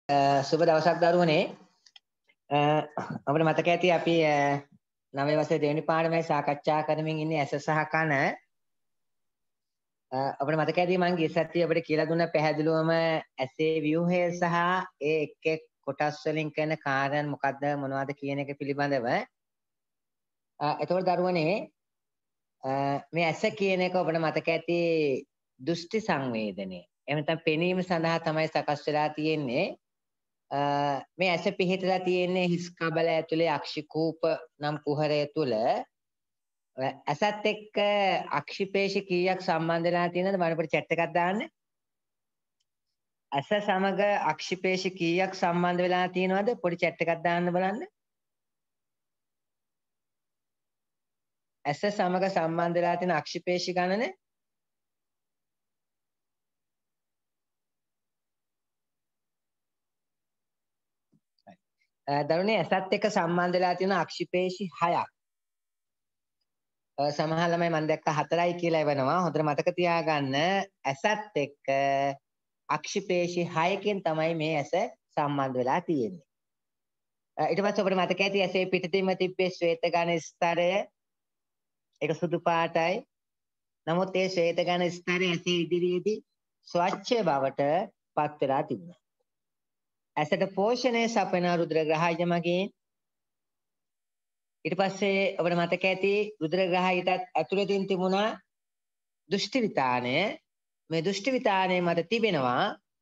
සුබ දවසක් දරුවනේ. අපිට මතක ඇති අපි 9 වසරේ දෙවෙනි පාඩමේ සාකච්ඡා කරමින් ඉන්නේ ඇස සහ කන. අපිට මතක ඇති මම ගිය සතියේ අපිට කියලා දුන්න පැහැදිලිවම ඇසේ ව්‍යුහය සහ ඒ එක් එක් කොටස් වලින් කරන කාර්යයන් මොකක්ද මොනවද කියන එක පිළිබඳව. එතකොට දරුවනේ මේ ඇස කියන එක අපිට මතක ඇති දෘෂ්ටි සංවේදනය. එහෙම නැත්නම් පෙනීම සඳහා තමයි සකස් වෙලා තියෙන්නේ. මේ ඇස පිහිටලා තියෙන්නේ හිස් කබල ඇතුලේ අක්ෂිකූප නම් කුහරය තුල. ඇසත් එක්ක අක්ෂිපේශි කීයක් සම්බන්ධ වෙලා තියෙනවද බලන්න පොඩි chat එකක් දාන්න. ඇස සමග අක්ෂිපේශි කීයක් සම්බන්ධ වෙලා තියෙනවද පොඩි chat එකක් දාන්න බලන්න. ඇස සමග සම්බන්ධ වෙලා තියෙන අක්ෂිපේශි ගණන දරුවනේ ඇසත් එක්ක සම්බන්ධ වෙලා තියෙන අක්ෂිපේශි 6ක්. සමහර ළමයි මම දැක්ක 4යි කියලා එවනවා. හොඳට මතක තියාගන්න ඇසත් එක්ක අක්ෂිපේශි 6කින් තමයි මේ ඇස සම්බන්ධ වෙලා තියෙන්නේ. ඊට පස්සේ ඔබට මතක ඇති ඇසේ පිටතින්ම තිබ්බේ ශ්වේත ඝන ස්තරය. ඒක සුදු පාටයි. නමුත් ඒ ශ්වේත ඝන ස්තරය ඇසේ ඉදිරියේදී ස්වච්ඡ බවට පත් වෙලා තිබුණා. ඇසට පෝෂණය සපයන රුධිරග්‍රහය මගින් ඊට පස්සේ ඔබට මතක ඇති රුධිරග්‍රහයටත් ඇතුළතින් තිබුණා දෘෂ්ටි විතානය. මේ දෘෂ්ටි විතානය මත තිබෙනවා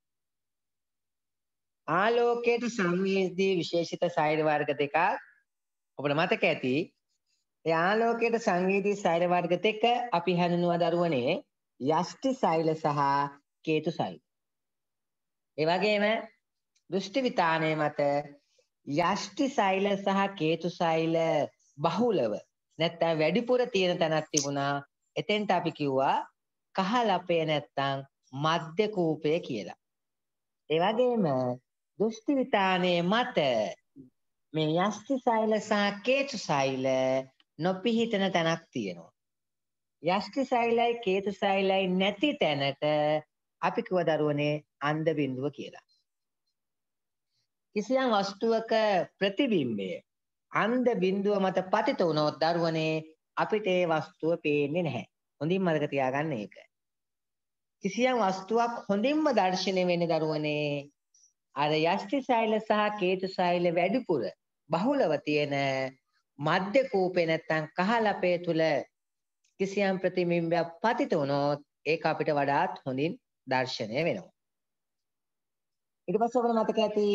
ආලෝකයට සංවේදී විශේෂිත සෛල වර්ග දෙකක්. ඔබට මතක ඇති ඒ ආලෝකයට සංවේදී සෛල වර්ග දෙක අපි හඳුන්වනවා දරුවනේ යෂ්ටි සෛල සහ කේතු සෛල. ඒ වගේම දෘෂ්ටි විතානය මත යෂ්ටි සෛල සහ කේතු සෛල බහුලව නැත්නම් වැඩිපුර තියෙන තැනක් තිබුණා. එතෙන්ට අපි කිව්වා කහලපය නැත්නම් මධ්‍ය කූපය කියලා. ඒ වගේම දෘෂ්ටි විතානයේ මත මේ යෂ්ටි සෛල සහ කේතු සෛල නොපිහිටන තැනක් තියෙනවා. යෂ්ටි සෛලයි කේතු සෛලයි නැති තැනට අපි කිව්ව දරුවනේ අන්ධ බිඳුව කියලා. කිසියම් වස්තුවක ප්‍රතිබිම්බය අන්ධ බිඳුව මත පතිත වුණොත් දරුවනේ අපිට ඒ වස්තුව පේන්නේ නැහැ. හොඳින් මතක තියාගන්න ඒක. කිසියම් වස්තුවක් හොඳින්ම දැర్శණය වෙන්නේ දරුවනේ අර යෂ්ටි සෛල සහ කේතු සෛල වැඩිපුර බහුලව තියෙන මධ්‍ය කූපේ නැත්තම් කහලපේ තුල කිසියම් ප්‍රතිබිම්බයක් පතිත වුණොත් ඒක අපිට වඩාත් හොඳින් දැర్శණය වෙනවා. ඊට පස්සේ ඔබට මතක ඇති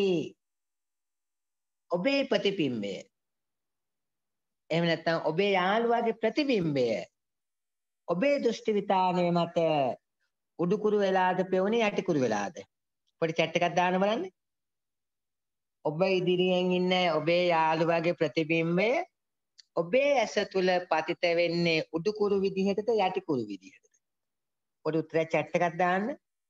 ඔබේ ප්‍රතිබිම්බය එහෙම නැත්නම් ඔබේ යාළුවාගේ ප්‍රතිබිම්බය ඔබේ දෘෂ්ටි විතානයේ මත උඩුකුරු වෙලාද පෙවුනේ යටිකුරු වෙලාද පොඩි chat එකක් දාන්න බලන්න. ඔබ ඉදිරියෙන් ඉන්න ඔබේ යාළුවාගේ ප්‍රතිබිම්බය ඔබේ ඇස තුල පතිත වෙන්නේ උඩුකුරු විදිහටද යටිකුරු විදිහටද? පොඩි උත්තරයක් chat එකක් දාන්න.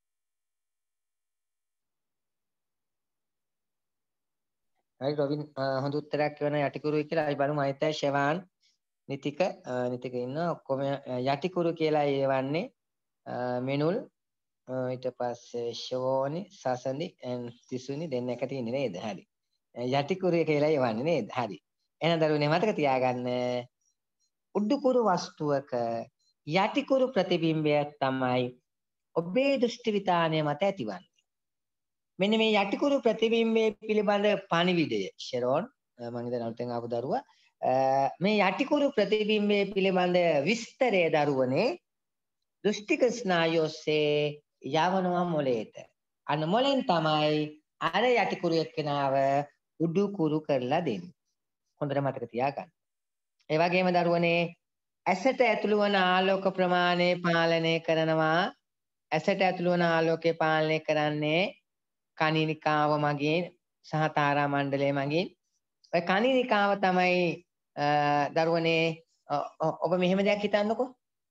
හරි රොබින් හොඳ උත්තරයක් වෙන යටිකුරුයි කියලා අපි බලමු. අනිතයි ෂෙවාන් නිතික ඉන්න ඔක්කොම යටිකුරු කියලා ඒවන්නේ මෙනුල් ඊට පස්සේ ෂෝනි සසඳි තිසුනි දෙන්න එකට ඉන්නේ නේද? හරි. යටිකුරු කියලා ඒවන්නේ නේද? හරි. එහෙනම් දරුවනේ මතක තියාගන්න උඩුකුරු වස්තුවක යටිකුරු ප්‍රතිබිම්බයක් තමයි ඔබේ දෘෂ්ටි විතානය මත ඇතිවන්නේ. මෙන්න මේ යටිකුරු ප්‍රතිබිම්බයේ පිළිබඳ පණිවිඩය ෂෙරෝන් මම ඉතින් අලුතෙන් ආපු දරුවා මේ යටිකුරු ප්‍රතිබිම්බයේ පිළිබඳ විස්තරය දරුවනේ දෘෂ්ටික ස්නායු ඔස්සේ යවනවා මොළයට. අන්න මොළෙන් තමයි අර යටිකුරු එක්කෙනාව උඩුකුරු කරලා දෙන්නේ. හොඳට මතක තියාගන්න. ඒ වගේම දරුවනේ ඇසට ඇතුළු වන ආලෝක ප්‍රමාණය පාලනය කරනවා. ඇසට ඇතුළු වන ආලෝකය පාලනය කරන්නේ කණිනිකාව මගින් සහ තාරා මණ්ඩලය මගින්. ඔය කණිනිකාව තමයි දරුවනේ ඔබ මෙහෙම දෙයක් හිතන්නකෝ.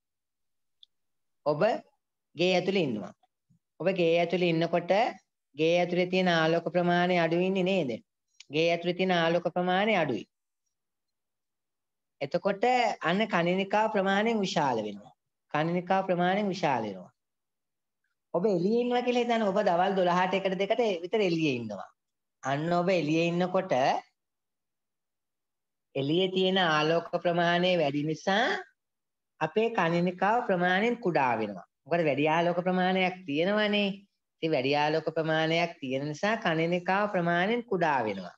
ඔබ ගේ ඇතුලේ ඉන්නවා. ඔබ ගේ ඇතුලේ ඉන්නකොට ගේ ඇතුලේ තියෙන ආලෝක ප්‍රමාණය අඩු වෙන්නේ නේද? ගේ ඇතුලේ තියෙන ආලෝක ප්‍රමාණය අඩුයි. එතකොට අන්න කණිනිකාව ප්‍රමාණයෙන් විශාල වෙනවා. කණිනිකාව ප්‍රමාණයෙන් විශාල වෙනවා. ඔබ එළියේ ඉන්නවා කියලා හිතන්න ඔබ දවල් 12ට 1ට 2ට විතර එළියේ ඉන්නවා. අන්න ඔබ එළියේ ඉන්නකොට එළියේ තියෙන ආලෝක ප්‍රමාණය වැඩි නිසා අපේ කණිනිකාව ප්‍රමාණයෙන් කුඩා වෙනවා. මොකද වැඩි ආලෝක ප්‍රමාණයක් තියෙනවනේ. ඉතින් වැඩි ආලෝක ප්‍රමාණයක් තියෙන නිසා කණිනිකාව ප්‍රමාණයෙන් කුඩා වෙනවා.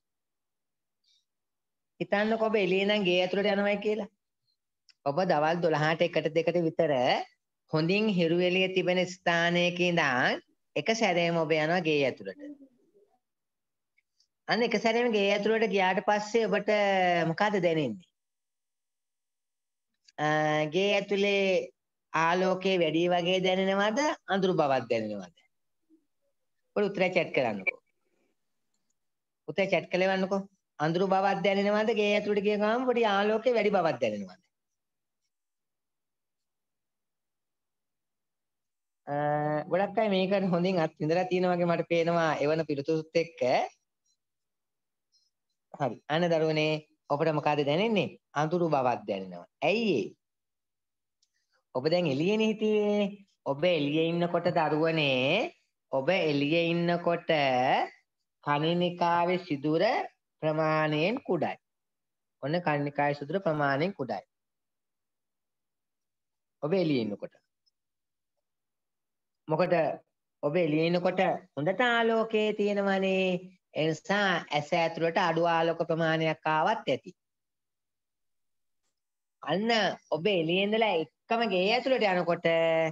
හිතන්නකො ඔබ එළියේ නම් ගේ ඇතුළට යනවයි කියලා. ඔබ දවල් 12ට 1ට 2ට විතර හොඳින් හිරු එළිය තිබෙන ස්ථානයක ඉඳන් එක සැරේම ඔබ යනවා ගේ ඇතුළට. අන්න එක සැරේම ගේ ඇතුළට ගියාට පස්සේ ඔබට මොකද දැනෙන්නේ? ගේ ඇතුලේ ආලෝකයේ වැඩි වගේ දැනෙනවද අඳුරු බවක් දැනෙනවද? ඔය උත්තරය chat කරන්නකෝ. උත්තරය chat කරලවන්නකෝ. අඳුරු බවක් දැනෙනවද ගේ ඇතුලට ගිය ගමන් පොඩි ආලෝකයේ වැඩි බවක් දැනෙනවද? ගොඩක් අය මේකට හොඳින් අත් විඳලා තියෙනවා වගේ මට පේනවා එවන පිළිතුරුත් එක්ක. හරි. අන්න දරුවනේ ඔබට මොකද දැනෙන්නේ? අඳුරු බවක් දැනෙනවා. ඇයි ඒ? ඔබ දැන් එළියේනේ හිටියේ. ඔබ එළියේ ඉන්නකොට දරුවනේ ඔබ එළියේ ඉන්නකොට කණිනිකාවේ සිදුර ප්‍රමාණයෙන් කුඩායි. ඔන්න කණිනිකාවේ සිදුර ප්‍රමාණයෙන් කුඩායි. ඔබ එළියේ ඉන්නකොට. මොකද ඔබ එළියේ ඉන්නකොට හොඳට ආලෝකයේ තියෙනවනේ. ඒ නිසා ඇස ඇතුළට අඩු ආලෝක ප්‍රමාණයක් ආවත් ඇති. අන්න ඔබ එළියේ ඉඳලා එකම ගේ ඇතුළට යනකොට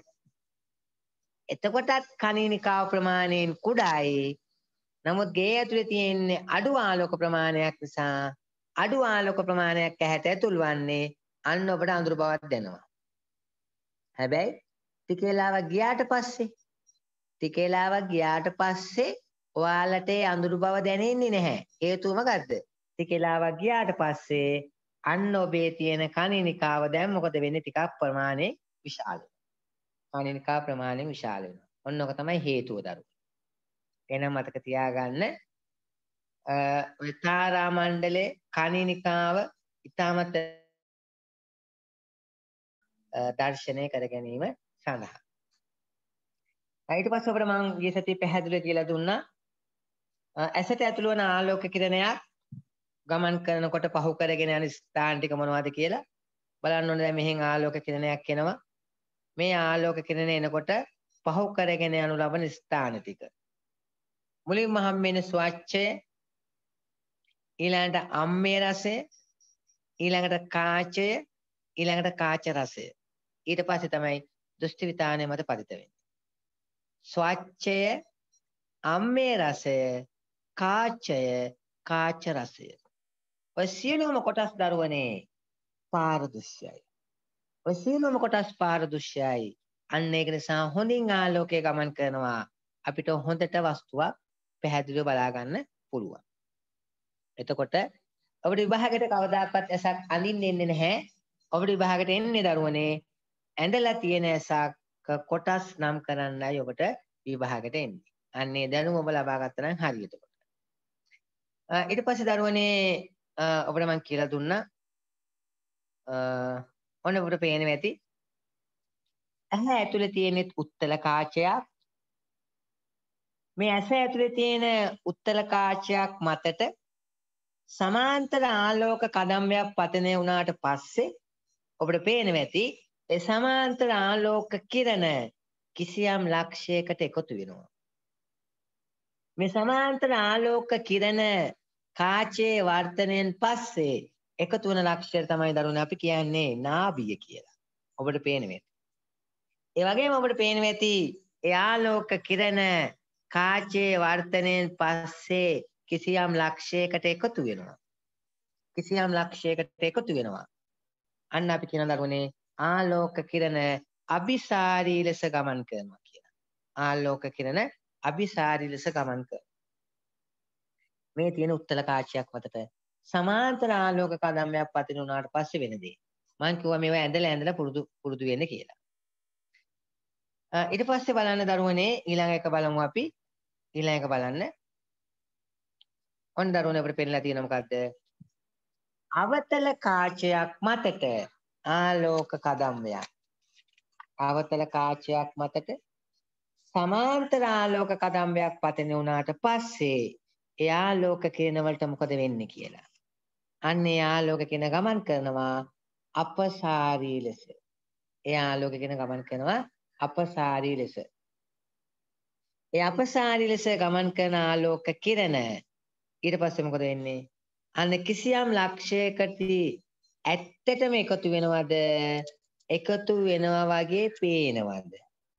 එතකොටත් කණිනිකාව ප්‍රමාණයෙන් කුඩායි. නමුත් ගේ ඇතුලේ තියෙන්නේ අඩු ආලෝක ප්‍රමාණයක් නිසා අඩු ආලෝක ප්‍රමාණයක් ඇහැට ඇතුල් වන්නේ අන්න ඔබට අඳුරු බවක් දැනෙනවා. හැබැයි ටික වෙලාවක් ගියාට පස්සේ ඔයාලට ඒ අඳුරු බව දැනෙන්නේ නැහැ. හේතුව මොකද්ද? ටික වෙලාවක් ගියාට පස්සේ අන්න ඔබේ තියෙන කණිනිකාව දැන් මොකද වෙන්නේ? ටිකක් ප්‍රමාණය විශාල වෙනවා. කණිනිකාව ප්‍රමාණය විශාල වෙනවා. ඔන්න ඔක තමයි හේතුව දරුවෝ. එහෙනම් මතක තියාගන්න ඔය තාරා මණ්ඩලයේ කණිනිකාව ඉතාමත් දර්ශනය කර ගැනීම සඳහා. ඊට පස්සේ අපිට මම ගිය සතියේ පැහැදිලිව කියලා දුන්නා ඇසට ඇතුළු වන ආලෝක කිරණයක් ගමන් කරනකොට පහු කරගෙන යන ස්ථාන ටික මොනවද කියලා බලන්න ඕනේ. දැන් මෙහෙන් ආලෝක කිරණයක් එනවා. මේ ආලෝක කිරණය එනකොට පහු කරගෙන යනු ලබන ස්ථාන ටික. මුලින්ම හම්බෙන ස්වච්ඡය, ඊළඟට අම්මේ රසය, ඊළඟට කාචය, ඊළඟට කාච රසය. ඊට පස්සේ තමයි දෘෂ්ටි විතානය මත පතිත වෙන්නේ. ස්වච්ඡය, අම්මේ රසය, කාචය, කාච රසය. ඔය සියලුම කොටස් දරුවනේ පාරදෘශ්‍යයි. ඔය සියලුම කොටස් පාරදෘශ්‍යයි. අන්න ඒක නිසා හොඳින් ආලෝකය ගමන් කරනවා. අපිට හොඳට වස්තුවක් පැහැදිලිව බලා ගන්න පුළුවන්. එතකොට ඔබට විභාගයට කවදාකවත් ඇසක් අඳින්න එන්නේ නැහැ. ඔබට විභාගයට එන්නේ දරුවනේ ඇඳලා තියෙන ඇසක් කොටස් නම් කරන්නයි ඔබට විභාගයට එන්නේ. අන්නේ දැනුම ඔබ ලබා ගත්තා නම් හරියට. ඊට පස්සේ දරුවනේ ඔබට මම කියලා දුන්නා ඔන්න ඔබට පේනවා ඇති ඇහැ ඇතුලේ තියෙන උත්තල කාචයක්. මේ ඇස ඇතුලේ තියෙන උත්තල කාචයක් මතට සමාන්තර ආලෝක කදම්බයක් පතනය වුණාට පස්සේ ඔබට පේනවා ඇති ඒ සමාන්තර ආලෝක කිරණ කිසියම් ලක්ෂයකට එකතු වෙනවා. මේ සමාන්තර ආලෝක කිරණ කාචයේ වර්ධනයෙන් පස්සේ එකතු වෙන ලක්ෂය තමයි දරුවනේ අපි කියන්නේ නාභිය කියලා. ඔබට පේනවා ඇති. ඒ වගේම ඔබට පේනවා ඇති ඒ ආලෝක කිරණ කාචයේ වර්ධනයෙන් පස්සේ කිසියම් ලක්ෂයකට එකතු වෙනවා. කිසියම් ලක්ෂයකට එකතු වෙනවා. අන්න අපි කියන දරුවනේ ආලෝක කිරණ අபிසාරී ලෙස ගමන් කරනවා කියලා. ආලෝක කිරණ අபிසාරී ලෙස ගමන් කරනවා. මේ තියෙන උත්තල කාචයක් මතට සමාන්තර ආලෝක කදම්බයක් පතින උනාට පස්සේ වෙන දේ. මම කිව්වා මේවා ඇඳලා පුරුදු වෙන්න කියලා. ඊට පස්සේ බලන්න දරුවනේ ඊළඟ එක බලමු අපි. ඊළඟ එක බලන්න. ඔන්න දරුවනේ අපිට පෙන්නලා තියෙන මොකද්ද? අවතල කාචයක් මතට ආලෝක කදම්බයක්. අවතල කාචයක් මතට සමාන්තර ආලෝක කදම්බයක් පතන උනාට පස්සේ ඒ ආලෝක කිරණ වලට මොකද වෙන්නේ කියලා. අන්න ඒ ආලෝක කිරණ ගමන් කරනවා අපසාරී ලෙස. ඒ ආලෝක කිරණ ගමන් කරනවා අපසාරී ලෙස. ඒ අපසාරී ලෙස ගමන් කරන ආලෝක කිරණ ඊට පස්සේ මොකද වෙන්නේ? අන්න කිසියම් ලක්ෂයකදී ඇත්තටම එකතු වෙනවද? එකතු වෙනවා වගේ පේනවද?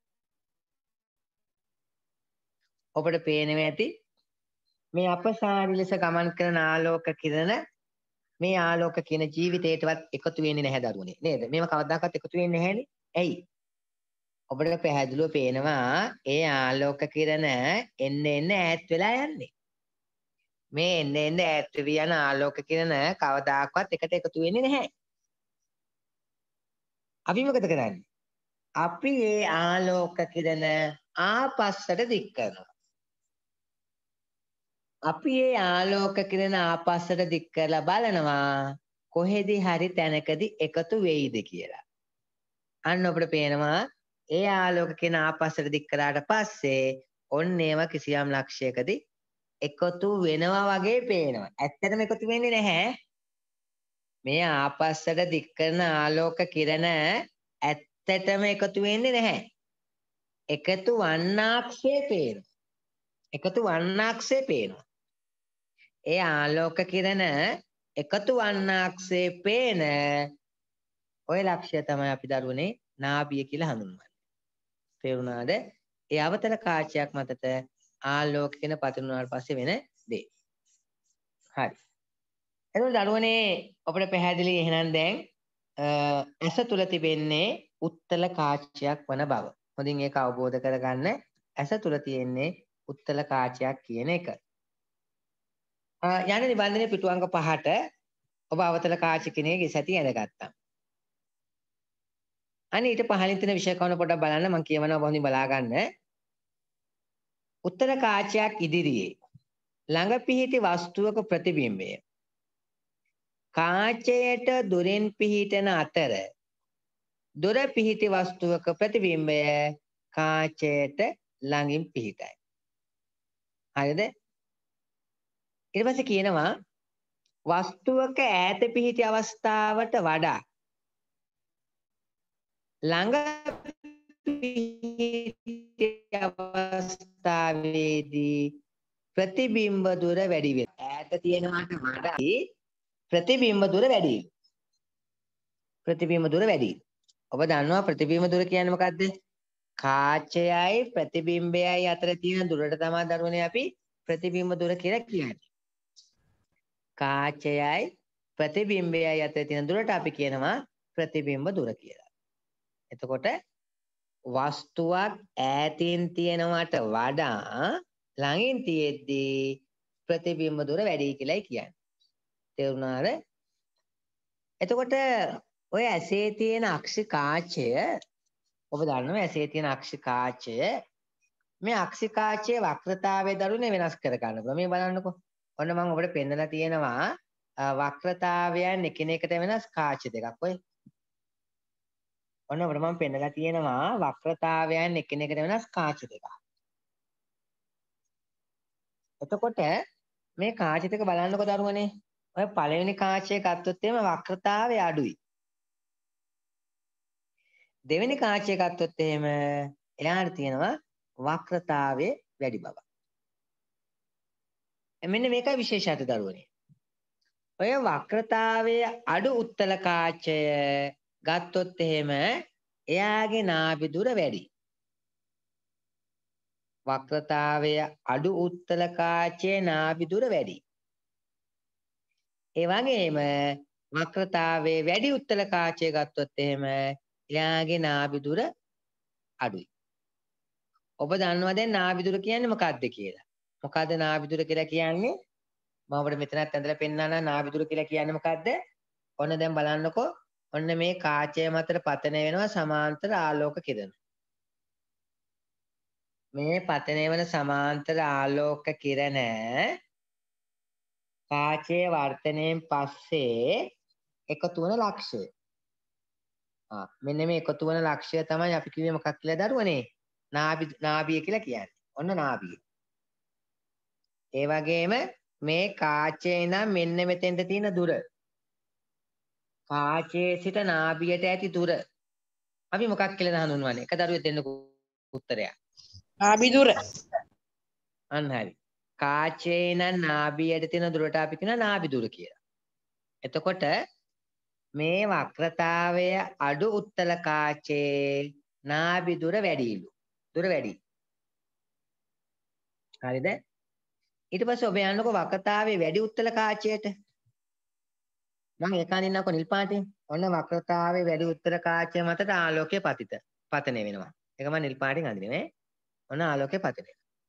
ඔබට පේනවා ඇති මේ අපසාරී ලෙස ගමන් කරන ආලෝක කිරණ මේ ආලෝක කියන ජීවිතේටවත් එකතු වෙන්නේ නැහැ දරුවනේ නේද? මේව කවදාකවත් එකතු වෙන්නේ නැහැනේ. ඇයි? ඔබට පැහැදිලිව පේනවා ඒ ආලෝක කිරණ එන්න එන්න ඈත් වෙලා යන්නේ. මේ එන්න එන්න ඈත් වෙවි යන ආලෝක කිරණ කවදාකවත් එකට එකතු වෙන්නේ නැහැ. අපි මොකද කරන්නේ? අපි මේ ආලෝක කිරණ ආපස්සට දික් කරනවා. අපි මේ ආලෝක කිරණ ආපස්සට දික් කරලා බලනවා කොහෙදි හරි තැනකදී එකතු වෙයිද කියලා. අන්න අපිට පේනවා ඒ ආලෝක කිරණ ආපස්සට දික් කරාට පස්සේ ඔන්න ඒවා කිසියම් ලක්ෂයකදී එකතු වෙනවා වගේ පේනවා. ඇත්තටම එකතු වෙන්නේ නැහැ. මේ ආපස්සට දික් කරන ආලෝක කිරණ ඇත්තටම එකතු වෙන්නේ නැහැ. එකතු වන්නාක්ෂේ පේනවා. එකතු වන්නාක්ෂේ පේනවා. ඒ ආලෝක කිරණ එකතු වන්නාක්ෂේ පේන ඔය ලක්ෂය තමයි අපි දරුවනේ නාභිය කියලා හඳුන්වන්නේ. තේරුණාද? ඒ අවතල කාචයක් මතට ආලෝක කියන පතිරුණාට පස්සේ වෙන දේ. හරි. එතකොට දරුවනේ අපිට පැහැදිලි එහෙනම් දැන් ඇස තුල තිබෙන්නේ උත්තල කාචයක් වන බව. හොඳින් ඒක අවබෝධ කරගන්න. ඇස තුල තියෙන්නේ උත්තල කාචයක් කියන එක. යන නිබන්ධනයේ පිටු අංක 5ට ඔබ අවතල කාච කෙනෙක්ගේ සැටි ඇඳගත්තා. අනේ ඊට පහලින් තියෙන විෂය කවන පොඩ්ඩක් බලන්න මම කියවනවා ඔබ හොඳින් බලා ගන්න. උත්තර කාචයක් ඉදිරියේ ළඟ පිහිටි වස්තුවක ප්‍රතිබිම්බය කාචයට දුරින් පිහිටන අතර දුර පිහිටි වස්තුවක ප්‍රතිබිම්බය කාචයට ළඟින් පිහිටයි. හරිද? ඊට පස්සේ කියනවා වස්තුවක ඈත පිහිටි අවස්ථාවට වඩා ළඟ පිහිටි අවස්ථාවේදී ප්‍රතිබිම්බ දුර වැඩි වෙනවා. ඈත තියෙනවට වඩා ප්‍රතිබිම්බ දුර වැඩි. ප්‍රතිබිම්බ දුර වැඩි. ඔබ දන්නවා ප්‍රතිබිම්බ දුර කියන්නේ මොකද්ද? කාචයයි ප්‍රතිබිම්බයයි අතර තියෙන දුරට තමයි දරුවනේ අපි ප්‍රතිබිම්බ දුර කියලා කියන්නේ. කාචයයි ප්‍රතිබිම්බයයි අතර තියෙන දුරට අපි කියනවා ප්‍රතිබිම්බ දුර කියලා. එතකොට වස්තුවක් ඈතින් තියෙනවට වඩා ළඟින් තියෙද්දී ප්‍රතිබිම්බ දුර වැඩි කියලායි කියන්නේ. තේරුණාද? එතකොට ඔය ඇසේ තියෙන අක්ෂි කාචය ඔබ දන්නවා ඇසේ තියෙන අක්ෂි කාචය මේ අක්ෂි කාචයේ වක්‍රතාවය දරුනේ වෙනස් කර ගන්න. මේ බලන්නකෝ. ඔන්න මම ඔබට පෙන්නලා තියෙනවා වක්‍රතාවයන් එකිනෙකට වෙනස් කාච දෙකක්. ඔය ඔන්න ඔබට මම පෙන්නලා තියෙනවා වක්‍රතාවයන් එකිනෙකට වෙනස් කාච දෙකක්. එතකොට මේ කාච දෙක බලන්නකෝ දරුවනේ. ඔය පළවෙනි කාචය ගත්තොත් එහෙම වක්‍රතාවය අඩුයි. දෙවෙනි කාචය ගත්තොත් එහෙම එයාට තියෙනවා වක්‍රතාවය වැඩි බව. මෙන්න මේකයි විශේෂත්වය දරුවනේ. ඔය වක්‍රතාවය අඩු උත්තල කාචය ගත්තොත් එහෙම එයාගේ නාභි දුර වැඩි. වක්‍රතාවය අඩු උත්තල කාචයේ නාභි දුර වැඩි. ඒ වගේම වක්‍රතාවයේ වැඩි උත්තල කාචය ගත්තොත් එහෙම එයාගේ නාභි දුර අඩුයි. ඔබ දන්නවා දැන් නාභි දුර කියන්නේ මොකක්ද කියලා? මොකද්ද නාභි දුර කියලා කියන්නේ? මම ඔබට මෙතනත් ඇඳලා පෙන්නනවා නාභි දුර කියලා කියන්නේ මොකද්ද? ඔන්න දැන් බලන්නකෝ. ඔන්න මේ කාචය මතට පතන වෙනවා සමාන්තර ආලෝක කිරණ. මේ පතන වෙන සමාන්තර ආලෝක කිරණ කාචයේ වර්තනයෙන් පස්සේ එකතු වන ලක්ෂය. මෙන්න මේ එකතු වන ලක්ෂය තමයි අපි කිව්වේ මොකක් කියලා දරුවනේ? නාභිය කියලා කියන්නේ. ඔන්න නාභිය. ඒ වගේම මේ කාචේ නම් මෙන්න මෙතෙන්ට තියෙන දුර. කාචේ සිට නාභියට ඇති දුර. අපි මොකක් කියලා හඳුන්වන්නේ? එක දරුවෙක් දෙන්න උත්තරයක්. නාභිදුර. අන්න හරි. කාචේ නම් නාභියට තියෙන දුරට අපි කියනවා නාභිදුර කියලා. එතකොට මේ වක්‍රතාවය අඩු උත්තල කාචේ නාභිදුර වැඩිලු. දුර වැඩි. හරිද? ඊට පස්සේ ඔබ යන්නකො වක්‍රතාවයේ වැඩි උත්තල කාචයට. මම ඒක අඳින්නකො නිල් පාටින්. ඔන්න වක්‍රතාවයේ වැඩි උත්තර කාචය මතට ආලෝකය පතන වෙනවා. ඒක මම නිල් පාටින් අඳින්නේ. ඔන්න ආලෝකය පතන.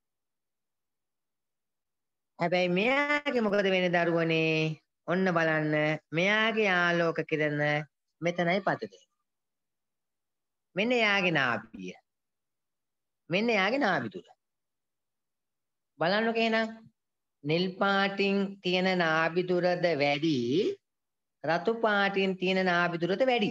හැබැයි මෙයාගේ මොකද වෙන්නේ දරුවනේ? ඔන්න බලන්න මෙයාගේ ආලෝක කිරණ මෙතනයි පතන්නේ. මෙන්න එයාගේ නාභිය. මෙන්න එයාගේ නාභිදුර. බලන්නකෝ එහෙනම් නිල් පාටින් තියෙන නාභිදුරද වැඩි රතු පාටින් තියෙන නාභිදුරද වැඩි.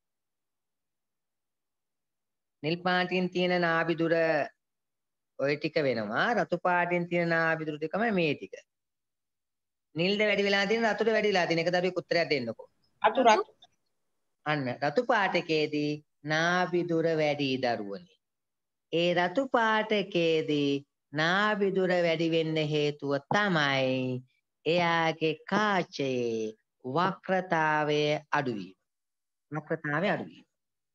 නිල් පාටින් තියෙන නාභිදුර ඔය ටික වෙනවා රතු පාටින් තියෙන නාභිදුර ටිකම මේ ටික. නිල්ද වැඩි වෙලා තියෙන රතුද වැඩි වෙලා තියෙන එක දරුවෙක් උත්තරයක් දෙන්නකෝ. රතු. අන්න රතු පාටකයේදී නාභිදුර වැඩි දරුවනි. ඒ රතු පාටකයේදී නාභිදුර වැඩි වෙන්න හේතුව තමයි එයාගේ කාචයේ වක්‍රතාවය අඩුවීම. වක්‍රතාවය අඩුවීම.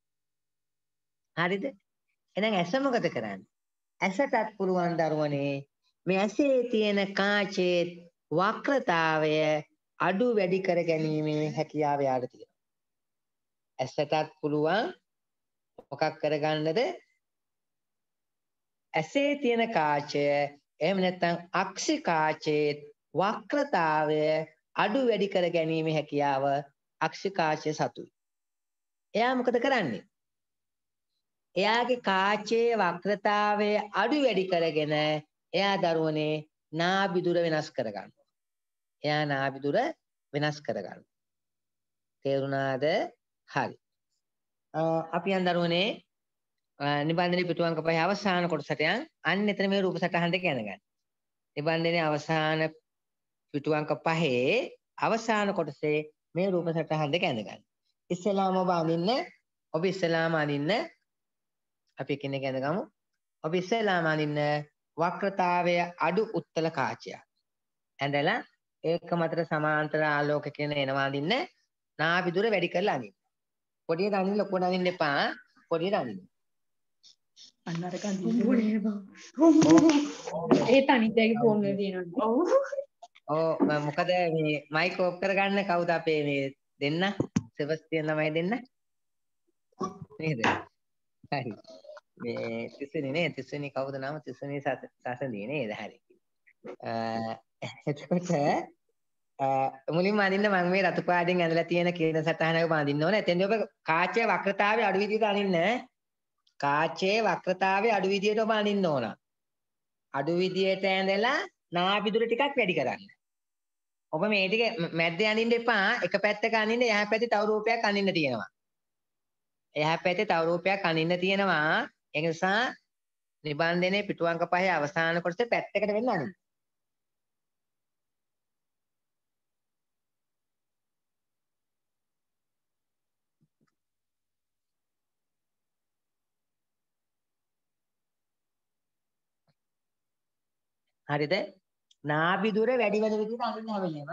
හරිද? එහෙනම් ඇස මොකද කරන්නේ? ඇසටත් පුළුවන් දරුවනේ මේ ඇසේ තියෙන කාචයේ වක්‍රතාවය අඩු වැඩි කර ගැනීමේ හැකියාව යාට තියෙනවා. ඇසටත් පුළුවන් මොකක් කරගන්නද? ඇසේ තියෙන කාචය එහෙම නැත්නම් අක්ෂි කාචයේ වක්‍රතාවය අඩු වැඩි කර ගැනීමේ හැකියාව අක්ෂි කාචය සතුයි. එයා මොකද කරන්නේ? එයාගේ කාචයේ වක්‍රතාවය අඩු වැඩි කරගෙන එයා දරුවනේ නාභිදුර වෙනස් කරගන්නවා. එයා නාභිදුර වෙනස් කරගන්නවා. තේරුණාද? හරි. අපි යන් දරුවනේ නිබන්ධනයේ පිටු අංක 5 අවසාන කොටසට යන් අන්න එතන මේ රූප සටහන් දෙක යනගන්න. නිබන්ධනයේ අවසාන පිටු අංක 5 අවසාන කොටසේ මේ රූප සටහන් දෙක යනගන්න. ඉස්සෙල්ලාම ඔබ ඉස්සෙල්ලාම අඳින්න අපි කෙනෙක් යනගමු. ඔබ ඉස්සෙල්ලාම අඳින්න වක්‍රතාවය අඩු උත්තල කාචයක්. ඇඳලා ඒක මතට සමාන්තර ආලෝක කියන එනවා අඳින්න නාභිදුර වැඩි කරලා අඳින්න. පොඩියට අඳින්න ලොකුවට අඳින්න එපා. පොඩියට අඳින්න. අන්නරක අඳින්න බා. ඒ තනිත්ගේ ෆෝන් එකේ තියෙනවා. ඔව්. මොකද මේ මයික් ඔෆ් කරගන්න කවුද අපේ මේ දෙන්න? සෙබස්තියන් ළමයි දෙන්න. නේද? හරි. මේ තිස්සනි නේ තිස්සනි කවුද නම තිස්සනි සසඳී නේද? හරි. එතකොට මුලින්ම අඳින්න මම මේ රතු පාටින් ඇඳලා තියෙන කියන සටහනක බඳින්න ඕන. එතෙන්දී ඔබ කාචයේ වක්‍රතාවය අඩු විදිහට අඳින්න. කාචයේ වක්‍රතාවය අඩු විදිහට ඔබ අඳින්න ඕන. අඩු විදිහට ඇඳලා නාභිදුර ටිකක් වැඩි කරන්න. ඔබ මේ ටික මැද්දේ අඳින්න එපා. එක පැත්තක අඳින්න එහා පැත්තේ තව රූපයක් අඳින්න තියෙනවා. එහා පැත්තේ තව රූපයක් අඳින්න තියෙනවා. ඒ නිසා නිබන්ධනයේ පිටු අංක 5 අවසාන කොටසේ පැත්තකට වෙන්න අඳින්න. හරිද? නාභිදුර වැඩි වෙන විදිහට අඳින්න හැමලේම.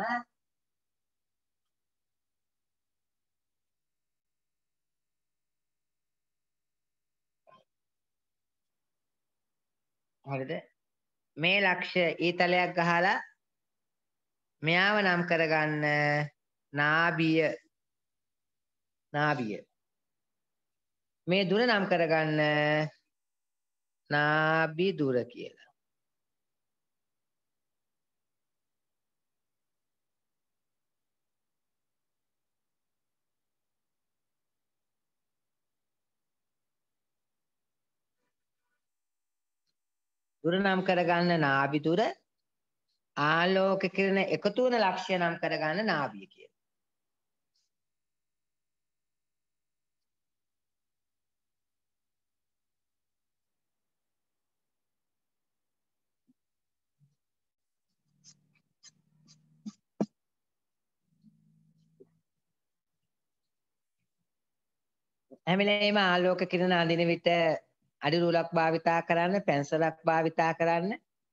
හරිද? මේ ලක්ෂ්‍ය ඊතලයක් ගහලා මෙයාව නම් කරගන්න නාභිය. මේ දුර නම් කරගන්න නාභි දුර කියලා. දුර නම් කරගන්න නාභි දුර ආලෝක කිරණ එකතු වෙන ලක්ෂ්‍ය නම් කරගන්න නාභිය කියලා. හැම වෙලේම ආලෝක කිරණ අඳින විට අඩි රූලක් භාවිතා කරන්න, පැන්සලක් භාවිතා කරන්න.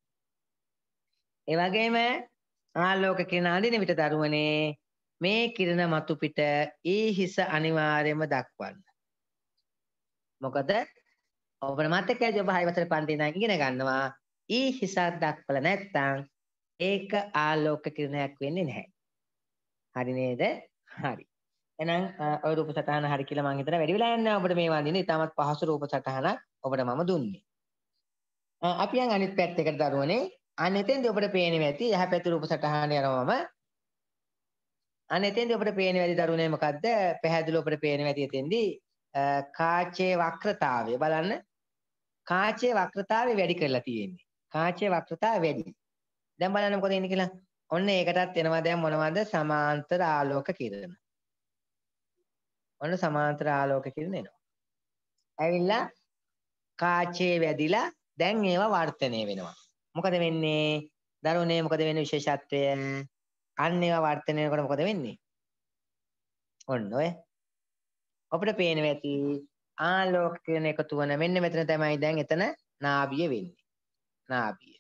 ඒ වගේම ආලෝක කිරණ අඳින විට දරුවනේ මේ කිරණ මතු පිට හිස අනිවාර්යයෙන්ම දක්වන්න. මොකද ඔබට මතකයි ඔබ 6 වසරේ පන්ති ඉඳන් ඉගෙන ගන්නවා හිසක් දක්වලා නැත්නම් ඒක ආලෝක කිරණයක් වෙන්නේ නැහැ. හරි නේද? හරි. එහෙනම් ඔය රූප සටහන හරි කියලා මම හිතනවා වැඩි වෙලා යන්නේ ඔබට මේවා අඳින්න ඉතාමත් පහසු රූප සටහනක් ඔබට මම දුන්නේ. අපි යන් අනිත් පැත්තකට දරුවනේ අන්න එතෙන්දී ඔබට පේන්නේ ඇති එහා පැත්තේ රූප සටහන යනවා මම. අන්න එතෙන්දී ඔබට පේන්නේ වැඩි දරුවනේ මොකද්ද? පැහැදිලිව ඔබට පේන්නේ ඇති එතෙන්දී කාචයේ වක්‍රතාවය බලන්න. කාචයේ වක්‍රතාවය වැඩි කරලා තියෙන්නේ. කාචයේ වක්‍රතාවය වැඩි. දැන් බලන්න මොකද එන්නේ කියලා. ඔන්න ඒකටත් එනවා දැන් මොනවද? සමාන්තර ආලෝක කිරණ. ඔන්න සමාන්තර ආලෝක කිරණ එනවා. ඇවිල්ලා කාචේ වැදිලා දැන් ඒවා වර්ධනය වෙනවා. මොකද වෙන්නේ? දරුවනේ මොකද වෙන්නේ විශේෂත්වය? අන්න ඒවා වර්ධනය වෙනකොට මොකද වෙන්නේ? ඔන්න ඔය අපිට පේනවා ඇති ආලෝක කිරණ එකතු වෙන මෙන්න මෙතන තමයි දැන් එතන නාභිය වෙන්නේ. නාභිය.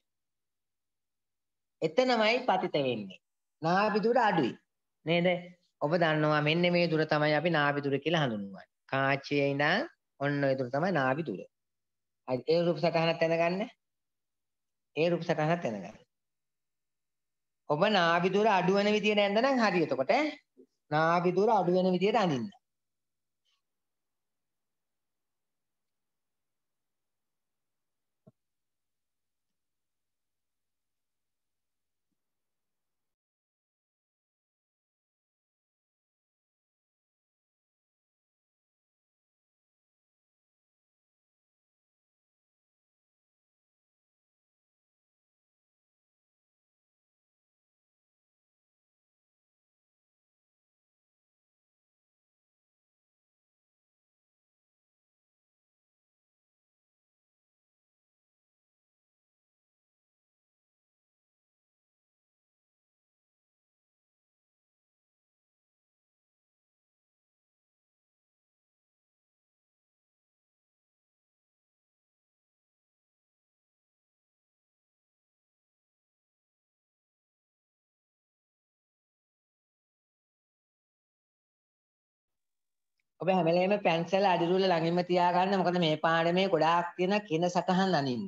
එතනමයි පතිත වෙන්නේ. නාභි දුර අඩුයි. නේද? ඔබ දන්නවා මෙන්න මේ දුර තමයි අපි නාභි දුර කියලා හඳුන්වන්නේ. කාචයේ ඉඳන් ඔන්න ඔය දුර තමයි නාභි දුර. හරි ඒ රූප සටහනක් දැනගන්න. ඒ රූප සටහනක් දැනගන්න. ඔබ නාභි දුර අඩු වෙන විදියට ඇඳනනම් හරි එතකොට නාභි දුර අඩු වෙන විදියට අඳින්න. ඔබ හැම වෙලේම පැන්සල් අඩිරුල ළඟින්ම තියාගන්න. මොකද මේ පාඩමේ ගොඩාක් තියෙන කින සටහන් අනින්න.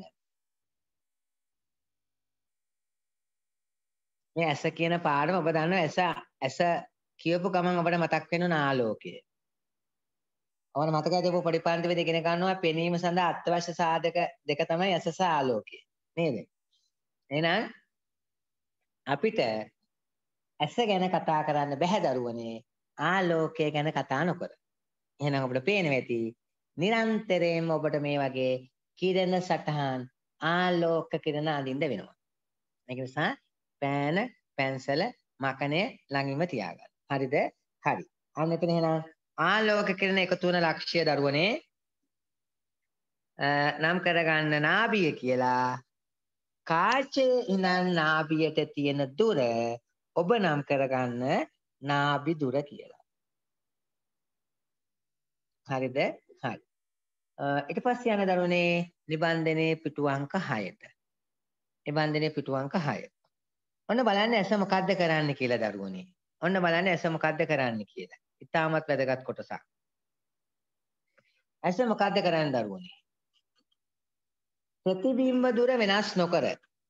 මේ ඇස කියන පාඩම ඔබ දන්නවා ඇස කියපු ගමන් ඔබට මතක් වෙන ආලෝකය. ඔබට මතකයිද ඔබ පොඩි පන්තිවේදී ඉගෙන ගන්නවා පෙනීම සඳහා අත්‍යවශ්‍ය සාධක දෙක තමයි ඇස සහ ආලෝකය. නේද? එහෙනම් අපිට ඇස ගැන කතා කරන්න බැහැ දරුවනේ ආලෝකය ගැන කතා නොකර. එහෙනම් ඔබට පේනවා ඇති නිරන්තරයෙන්ම ඔබට මේ වගේ කිරණ සටහන් ආලෝක කිරණ අඳින්න වෙනවා. ඒක නිසා පෑන පැන්සල මකණය ළඟින්ම තියාගන්න. හරිද? හරි. අන්න එතන එහෙනම් ආලෝක කිරණ එකතු වෙන ලක්ෂ්‍ය දරුවනේ නම් කරගන්න නාභිය කියලා. කාචයේ ඉඳන් නාභියට තියෙන දුර ඔබ නම් කරගන්න නාභි දුර කියලා. හරිද? හරි. ඊට පස්සේ යන දරුවනේ නිබන්ධනයේ පිටු අංක 6ට. නිබන්ධනයේ පිටු අංක 6. ඔන්න බලන්න ඇස මොකද්ද කරන්න කියලා දරුවනේ. ඔන්න බලන්න ඇස මොකද්ද කරන්න කියලා. ඉතාමත් වැදගත් කොටසක්. ඇස මොකද්ද කරන්න දරුවනේ? ප්‍රතිබිම්බ දුර වෙනස් නොකර.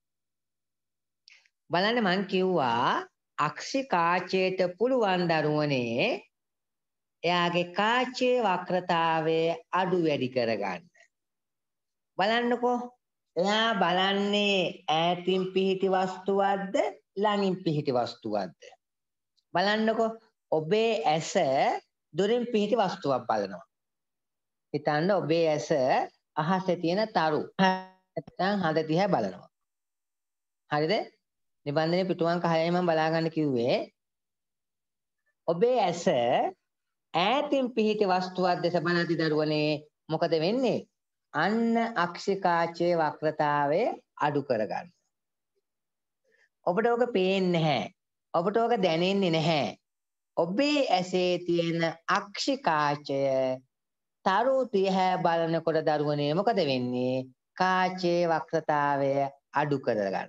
බලන්න මං කිව්වා අක්ෂි කාචයට පුළුවන් දරුවනේ එයාගේ කාචයේ වක්‍රතාවය අඩු වැඩි කරගන්න. බලන්නකෝ එයා බලන්නේ ඈතින් පිහිටි වස්තුවක්ද ළඟින් පිහිටි වස්තුවක්ද? බලන්නකෝ ඔබේ ඇස දුරින් පිහිටි වස්තුවක් බලනවා. හිතන්න ඔබේ ඇස අහසේ තියෙන තරු නැත්නම් හඳ දිහා බලනවා. හරිද? නිබන්ධනයේ පිටු අංක 6යි මම බලා ගන්න කිව්වේ. ඔබේ ඇස ඈතින් පිහිටි වස්තුවක් දැස බලද්දි දරුවනේ මොකද වෙන්නේ? අන්න අක්ෂිකාචයේ වක්‍රතාවය අඩු කරගන්න. ඔබට ඕක පේන්නේ නැහැ. ඔබට ඕක දැනෙන්නේ නැහැ. ඔබේ ඇසේ තියෙන අක්ෂිකාචය තරු දිහා බලනකොට දරුවනේ මොකද වෙන්නේ? කාචේ වක්‍රතාවය අඩු කරගන්න.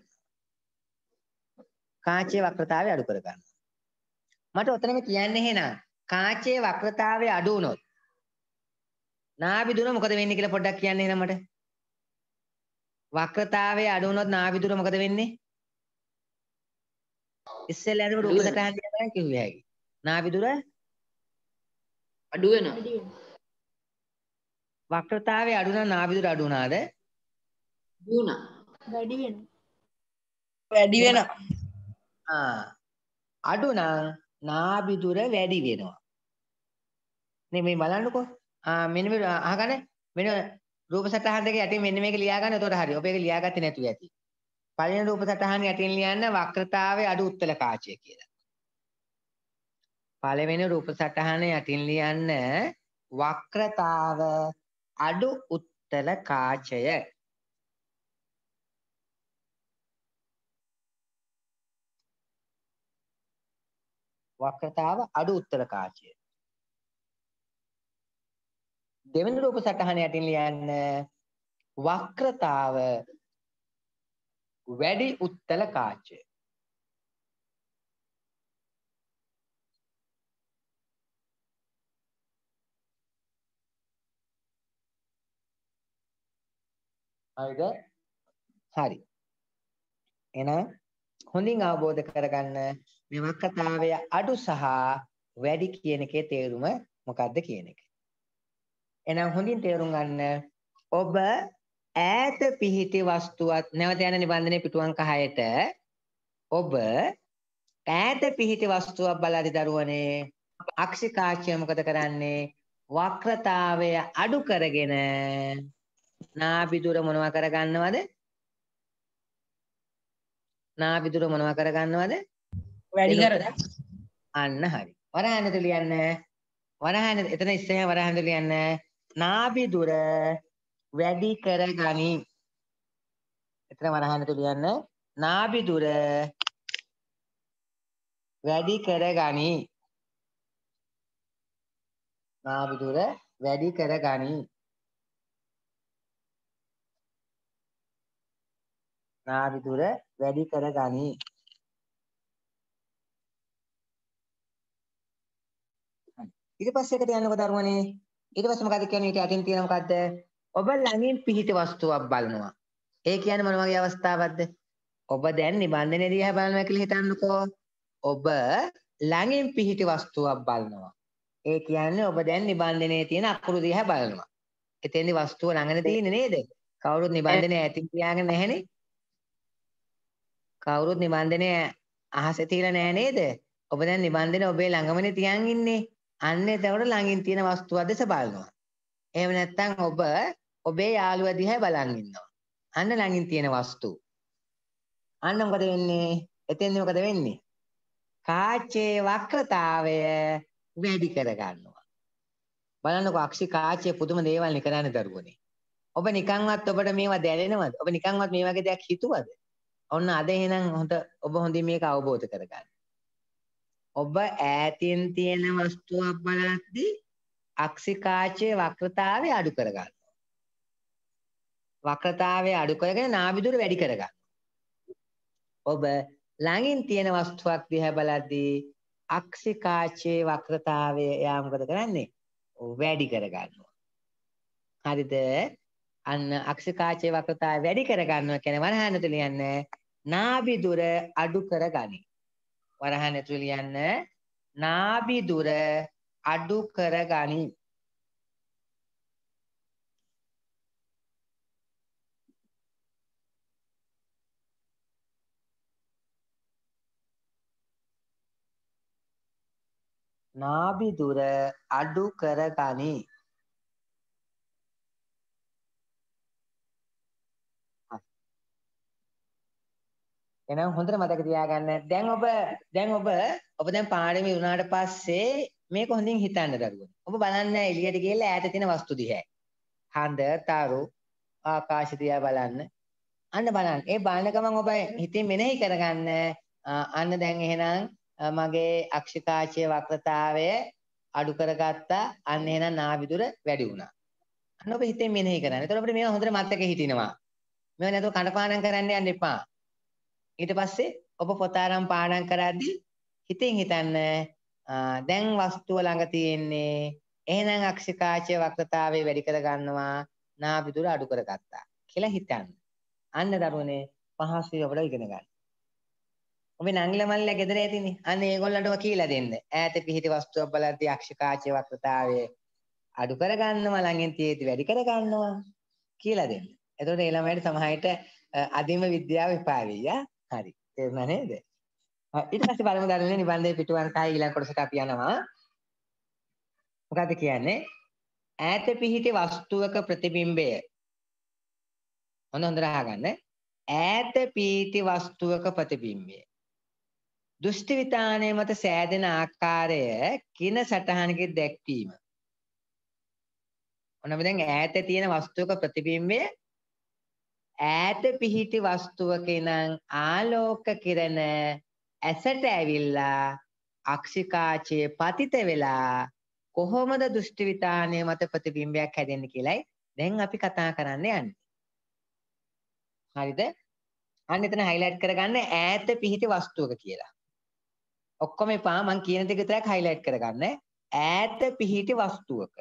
කාචේ වක්‍රතාවය අඩු කරගන්න. මට ඔතනම කියන්න එහෙනම් කාචේ වක්‍රතාවය අඩු වුණොත් නාභිදුර මොකද වෙන්නේ කියලා පොඩ්ඩක් කියන්න එහෙනම් මට. වක්‍රතාවය අඩු වුණොත් නාභිදුර මොකද වෙන්නේ? ඉස්සෙල්ලාම රූප සටහන් දිහා කිව්වේ හැකි. නාභිදුර අඩු වෙනවා. වක්‍රතාවය අඩු නම් නාභිදුර අඩු වුණාද? වැඩි වෙනවා. වැඩි වෙනවා. අඩු නම් නාභිදුර වැඩි වෙනවා. මේ බලන්නකෝ. මෙන්න මේ අහගන්න. මෙන්න රූප සටහන් දෙක යටින් මෙන්න මේක ලියා ගන්න. එතකොට හරි. ඔබ ඒක ලියාගත්තේ නැතුව ඇති. පළවෙනි රූප සටහන් යටින් ලියන්න වක්‍රතාවයේ අඩු උත්තල කාචය කියලා. පළවෙනි රූප සටහන යටින් ලියන්න වක්‍රතාව අඩු උත්තල කාචය. වක්‍රතාව අඩු උත්තර කාචය. දෙවෙනි රූප සටහන යටින් ලියන්න වක්‍රතාව වැඩි උත්තල කාචය. හරිද? හරි. එහෙනම් හොඳින් අවබෝධ කරගන්න මේ වක්‍රතාවය අඩු සහ වැඩි කියන එකේ තේරුම මොකක්ද කියන එක. එහෙනම් හොඳින් තේරුම් ගන්න ඔබ ඈත පිහිටි වස්තුවක් නැවත යන නිබන්ධනයේ පිටු අංක 6ට ඔබ ඈත පිහිටි වස්තුවක් බලද්දී දරුවනේ අක්ෂිකාචය මොකද කරන්නේ? වක්‍රතාවය අඩු කරගෙන නාභිදුර මොනවා කරගන්නවද? නාභිදුර මොනවා කරගන්නවද? වැඩි කරගන්න. අන්න හරි. වරහානට ලියන්න. වරහාන එතන ඉස්සෙහා වරහානට ලියන්න. නාභිදුර වැඩි කරගනි. එතන වරහානට ලියන්න. නාභිදුර වැඩි කරගනි. නාභිදුර වැඩි කරගනි. නාභිදුර වැඩි කරගනි. ඊට පස්සේ එකට යනකොට දරුවනේ ඊට පස්සේ මොකද කියන්නේ? ඊට යටින් තියෙන මොකද්ද? ඔබ ළඟින් පිහිටි වස්තුවක් බලනවා. ඒ කියන්නේ මොන වගේ අවස්ථාවක්ද? ඔබ දැන් නිබන්ධනයේ දිහා බලනවා කියලා හිතන්නකෝ. ඔබ ළඟින් පිහිටි වස්තුවක් බලනවා. ඒ කියන්නේ ඔබ දැන් නිබන්ධනයේ තියෙන අකුරු දිහා බලනවා. එතෙන්දි වස්තුව ළඟනේ තියෙන්නේ නේද? කවුරුත් නිබන්ධනයේ ඇතින් තියාගෙන නැහැනේ. කවුරුත් නිබන්ධනයේ අහසේ තියලා නැහැ නේද? ඔබ දැන් නිබන්ධනයේ ඔබේ ළඟමනේ තියන් ඉන්නේ. අන්න එතකොට ළඟින් තියෙන වස්තුව දැස බලනවා. එහෙම නැත්නම් ඔබ ඔබේ යාළුවා දිහා බලන් ඉන්නවා. අන්න ළඟින් තියෙන වස්තු. අන්න මොකද වෙන්නේ? එතෙන්දි මොකද වෙන්නේ? කාචයේ වක්‍රතාවය වැඩි කර ගන්නවා. බලන්නකො අක්ෂි කාචයේ පුදුම දේවල් කරන්නේ දරුවනේ. ඔබ නිකන්වත් ඔබට මේවා දැනෙනවද? ඔබ නිකන්වත් මේ වගේ දෙයක් හිතුවද? ඔන්න අද එහෙනම් ඔබ හොඳින් මේක අවබෝධ කරගන්න. ඔබ ඈතින් තියෙන වස්තුවක් බලද්දී අක්ෂි කාචයේ වක්‍රතාවය අඩු කරගන්නවා. වක්‍රතාවය අඩු කරගෙන නාභිදුර වැඩි කරගන්නවා. ඔබ ළඟින් තියෙන වස්තුවක් දිහා බලද්දී අක්ෂි කාචයේ වක්‍රතාවය එයා මොකද කරන්නේ? වැඩි කරගන්නවා. හරිද? අන්න අක්ෂි කාචයේ වක්‍රතාවය වැඩි කරගන්නවා කියන වරහානට ලියන්න නාභිදුර අඩු කරගනි. වරහානට ලියන්න නාභිදුර අඩු කරගනි. නාභිදුර අඩු කරගනි. එහෙනම් හොඳට මතක තියාගන්න. දැන් ඔබ පාඩමේ වුණාට පස්සේ මේක හොඳින් හිතන්න දරුවෝ. ඔබ බලන්න එළියට ගිහලා ඈත තියෙන වස්තු දිහා. හඳ, තරු, ආකාශ දිහා බලන්න. අන්න බලන්න. ඒ බලන ගමන් ඔබ හිතින් මෙනෙහි කරගන්න. අන්න දැන් එහෙනම් මගේ අක්ෂිකාචයේ වක්‍රතාවය අඩු කරගත්තා. අන්න එහෙනම් නාභිදුර වැඩි වුණා. අන්න ඔබ හිතෙන් මෙනෙහි කරන්න. එතකොට අපිට මේවා හොඳට මතකෙ හිටිනවා. මේවා නැතුව කනපාඩම් කරන්න යන්න එපා. ඊට පස්සේ ඔබ පොත අරන් පාඩම් කරද්දී හිතින් හිතන්න දැන් වස්තුව ළඟ තියෙන්නේ එහෙනම් අක්ෂිකාචය වක්‍රතාවය වැඩි කර ගන්නවා නාභිදුර අඩු කරගත්තා කියලා හිතන්න. අන්න දරුවනේ පහසුයි ඔබට ඉගෙන ගන්න. ඔබේ නංගිලා මල්ලිලා ගෙදර ඇතිනේ. අන්න ඒගොල්ලන්ටම කියලා දෙන්න. ඈත පිහිටි වස්තුවක් බලද්දී අක්ෂිකාචය වක්‍රතාවය අඩු කර ගන්නවා ළඟින් තියෙද්දි වැඩි කර ගන්නවා කියලා දෙන්න. එතකොට ඒ ළමයිට සමහරවිට අදිම විද්‍යාව එපා වෙයි ආ. හරි. තේරුණා නේද? ඊට පස්සේ බලමු දරුවනේ නිබන්ධයේ පිටු අංකය ඊළඟ කොටසට අපි යනවා. මොකද්ද කියන්නේ? ඈත පිහිටි වස්තුවක ප්‍රතිබිම්බය. හොඳට අහගන්න. ඈත පිහිටි වස්තුවක ප්‍රතිබිම්බය. දෘෂ්ටි විතානයේ මත සෑදෙන ආකාරය කින සටහනකින් දැක්වීම. ඔන්න අපි දැන් ඈත තියෙන වස්තුවක ප්‍රතිබිම්බය ඈත පිහිටි වස්තුවක ඉඳන් ආලෝක කිරණ ඇසට ඇවිල්ලා අක්ෂිකාචයේ පතිත වෙලා කොහොමද දෘෂ්ටි විතානයේ මත ප්‍රතිබිම්බයක් හැදෙන්නේ කියලායි දැන් අපි කතා කරන්න යන්නේ. හරිද? අන්න එතන highlight කරගන්න ඈත පිහිටි වස්තුවක කියලා. ඔක්කොම එපා මං කියන දේ විතරක් highlight කරගන්න. ඈත පිහිටි වස්තුවක.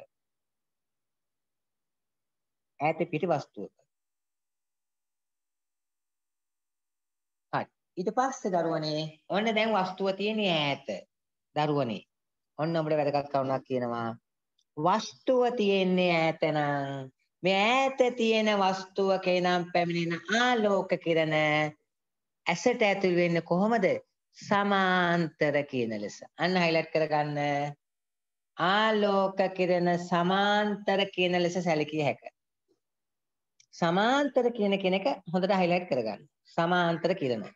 ඈත පිහිටි වස්තුවක. හරි. ඊට පස්සේ දරුවනේ ඔන්න දැන් වස්තුව තියෙන්නේ ඈත. දරුවනේ. ඔන්න අපිට වැදගත් කරුණක් කියනවා. වස්තුව තියෙන්නේ ඈත නම් මේ ඈත තියෙන වස්තුවක නම් පැමිණෙන ආලෝක කිරණ ඇසට ඇතුල් වෙන්නේ කොහොමද? සමාන්තර කියන ලෙස. අන්න highlight කරගන්න. ආලෝක කිරණ සමාන්තර කියන ලෙස සැලකිය හැකියි. සමාන්තර කියන කෙනක හොඳට highlight කරගන්න. සමාන්තර කිරණ.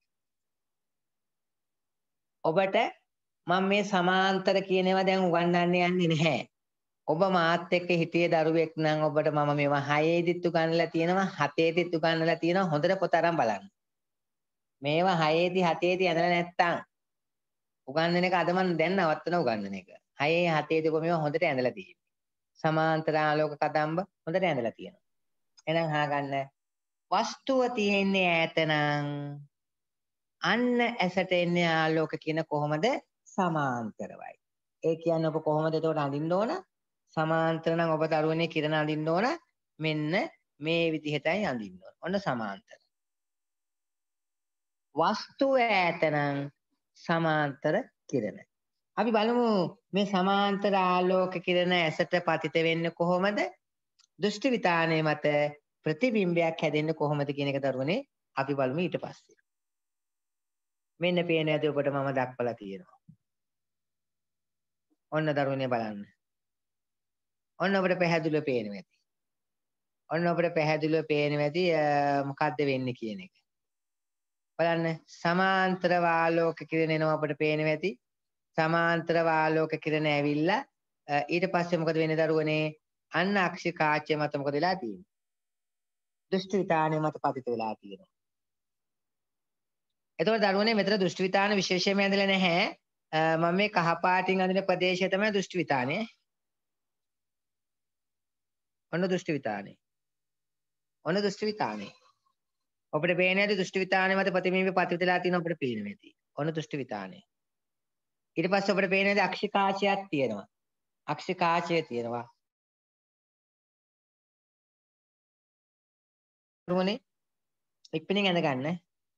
ඔබට මම මේ සමාන්තර කියන ඒවා දැන් උගන්වන්න යන්නේ නැහැ. ඔබ මාත් එක්ක හිටියේ දරුවෙක් නම් ඔබට මම මේවා 6 දිත් උගන්වලා තියෙනවා 7 දිත් උගන්වලා තියෙනවා හොඳට පොත අරන් බලන්න. මේවා 6 දී 7 දී ඇදලා නැත්තම් උගන්වන එක අද මම දැන් නවත්තන උගන්වන එක. 6 7 දී ඔබ මේවා හොඳට ඇදලා තියෙනවා. සමාන්තර ආලෝක කදම්බ හොඳට ඇදලා තියෙනවා. එහෙනම් අහගන්න වස්තුව තියෙන්නේ ඈත නම් අන්න ඇසට එන්නේ ආලෝක කියන කොහොමද සමාන්තරවයි. ඒ කියන්නේ ඔබ කොහොමද එතකොට අඳින්න ඕන? සමාන්තර නම් ඔබ දරුවනේ කිරණ අඳින්න ඕන මෙන්න මේ විදිහටයි අඳින්න ඕන. ඔන්න සමාන්තර. වස්තුව ඈත නම් සමාන්තර කිරණ. අපි බලමු මේ සමාන්තර ආලෝක කිරණ ඇසට පතිත වෙන්නේ කොහොමද? දෘෂ්ටි විතානයේ මත ප්‍රතිබිම්බයක් හැදෙන්නේ කොහොමද කියන එක දරුවනේ අපි බලමු ඊට පස්සේ. මෙන්න පේන ඇති ඔබට මම දක්වලා තියෙනවා. ඔන්න දරුවනේ බලන්න. ඔන්න ඔබට පැහැදිලිව පේනවා ඇති. ඔන්න ඔබට පැහැදිලිව පේනවා ඇති මොකද්ද වෙන්නේ කියන එක. බලන්න සමාන්තර ආලෝක කිරණ එනවා අපිට පේනවා ඇති. සමාන්තර ආලෝක කිරණ ඇවිල්ලා ඊට පස්සේ මොකද වෙන්නේ දරුවනේ? අන්න අක්ෂි කාචය මත මොකද වෙලා තියෙන්නේ? දෘෂ්ටි විතානය මත පතිත වෙලා තියෙනවා. එතකොට දරුවනේ මෙතන දෘෂ්ටි විතාන විශේෂයෙන්ම ඇඳලා නැහැ. මම මේ කහ පාටින් අඳින ප්‍රදේශය තමයි දෘෂ්ටි විතානය. ඔන්න දෘෂ්ටි විතානය. ඔන්න දෘෂ්ටි විතානය. ඔබට පේන්නේ නැති දෘෂ්ටි විතානය මත ප්‍රතිබිම්බ පතිත වෙලා තියෙනවා අපිට පේන්නේ නැති. ඔන්න දෘෂ්ටි විතානය. ඊට පස්සේ ඔබට පේන්නේ නැති අක්ෂිකාචයක් තියෙනවා. අක්ෂිකාචය තියෙනවා. දරුවනේ ඉක්පිනින් ඇඳ ගන්න.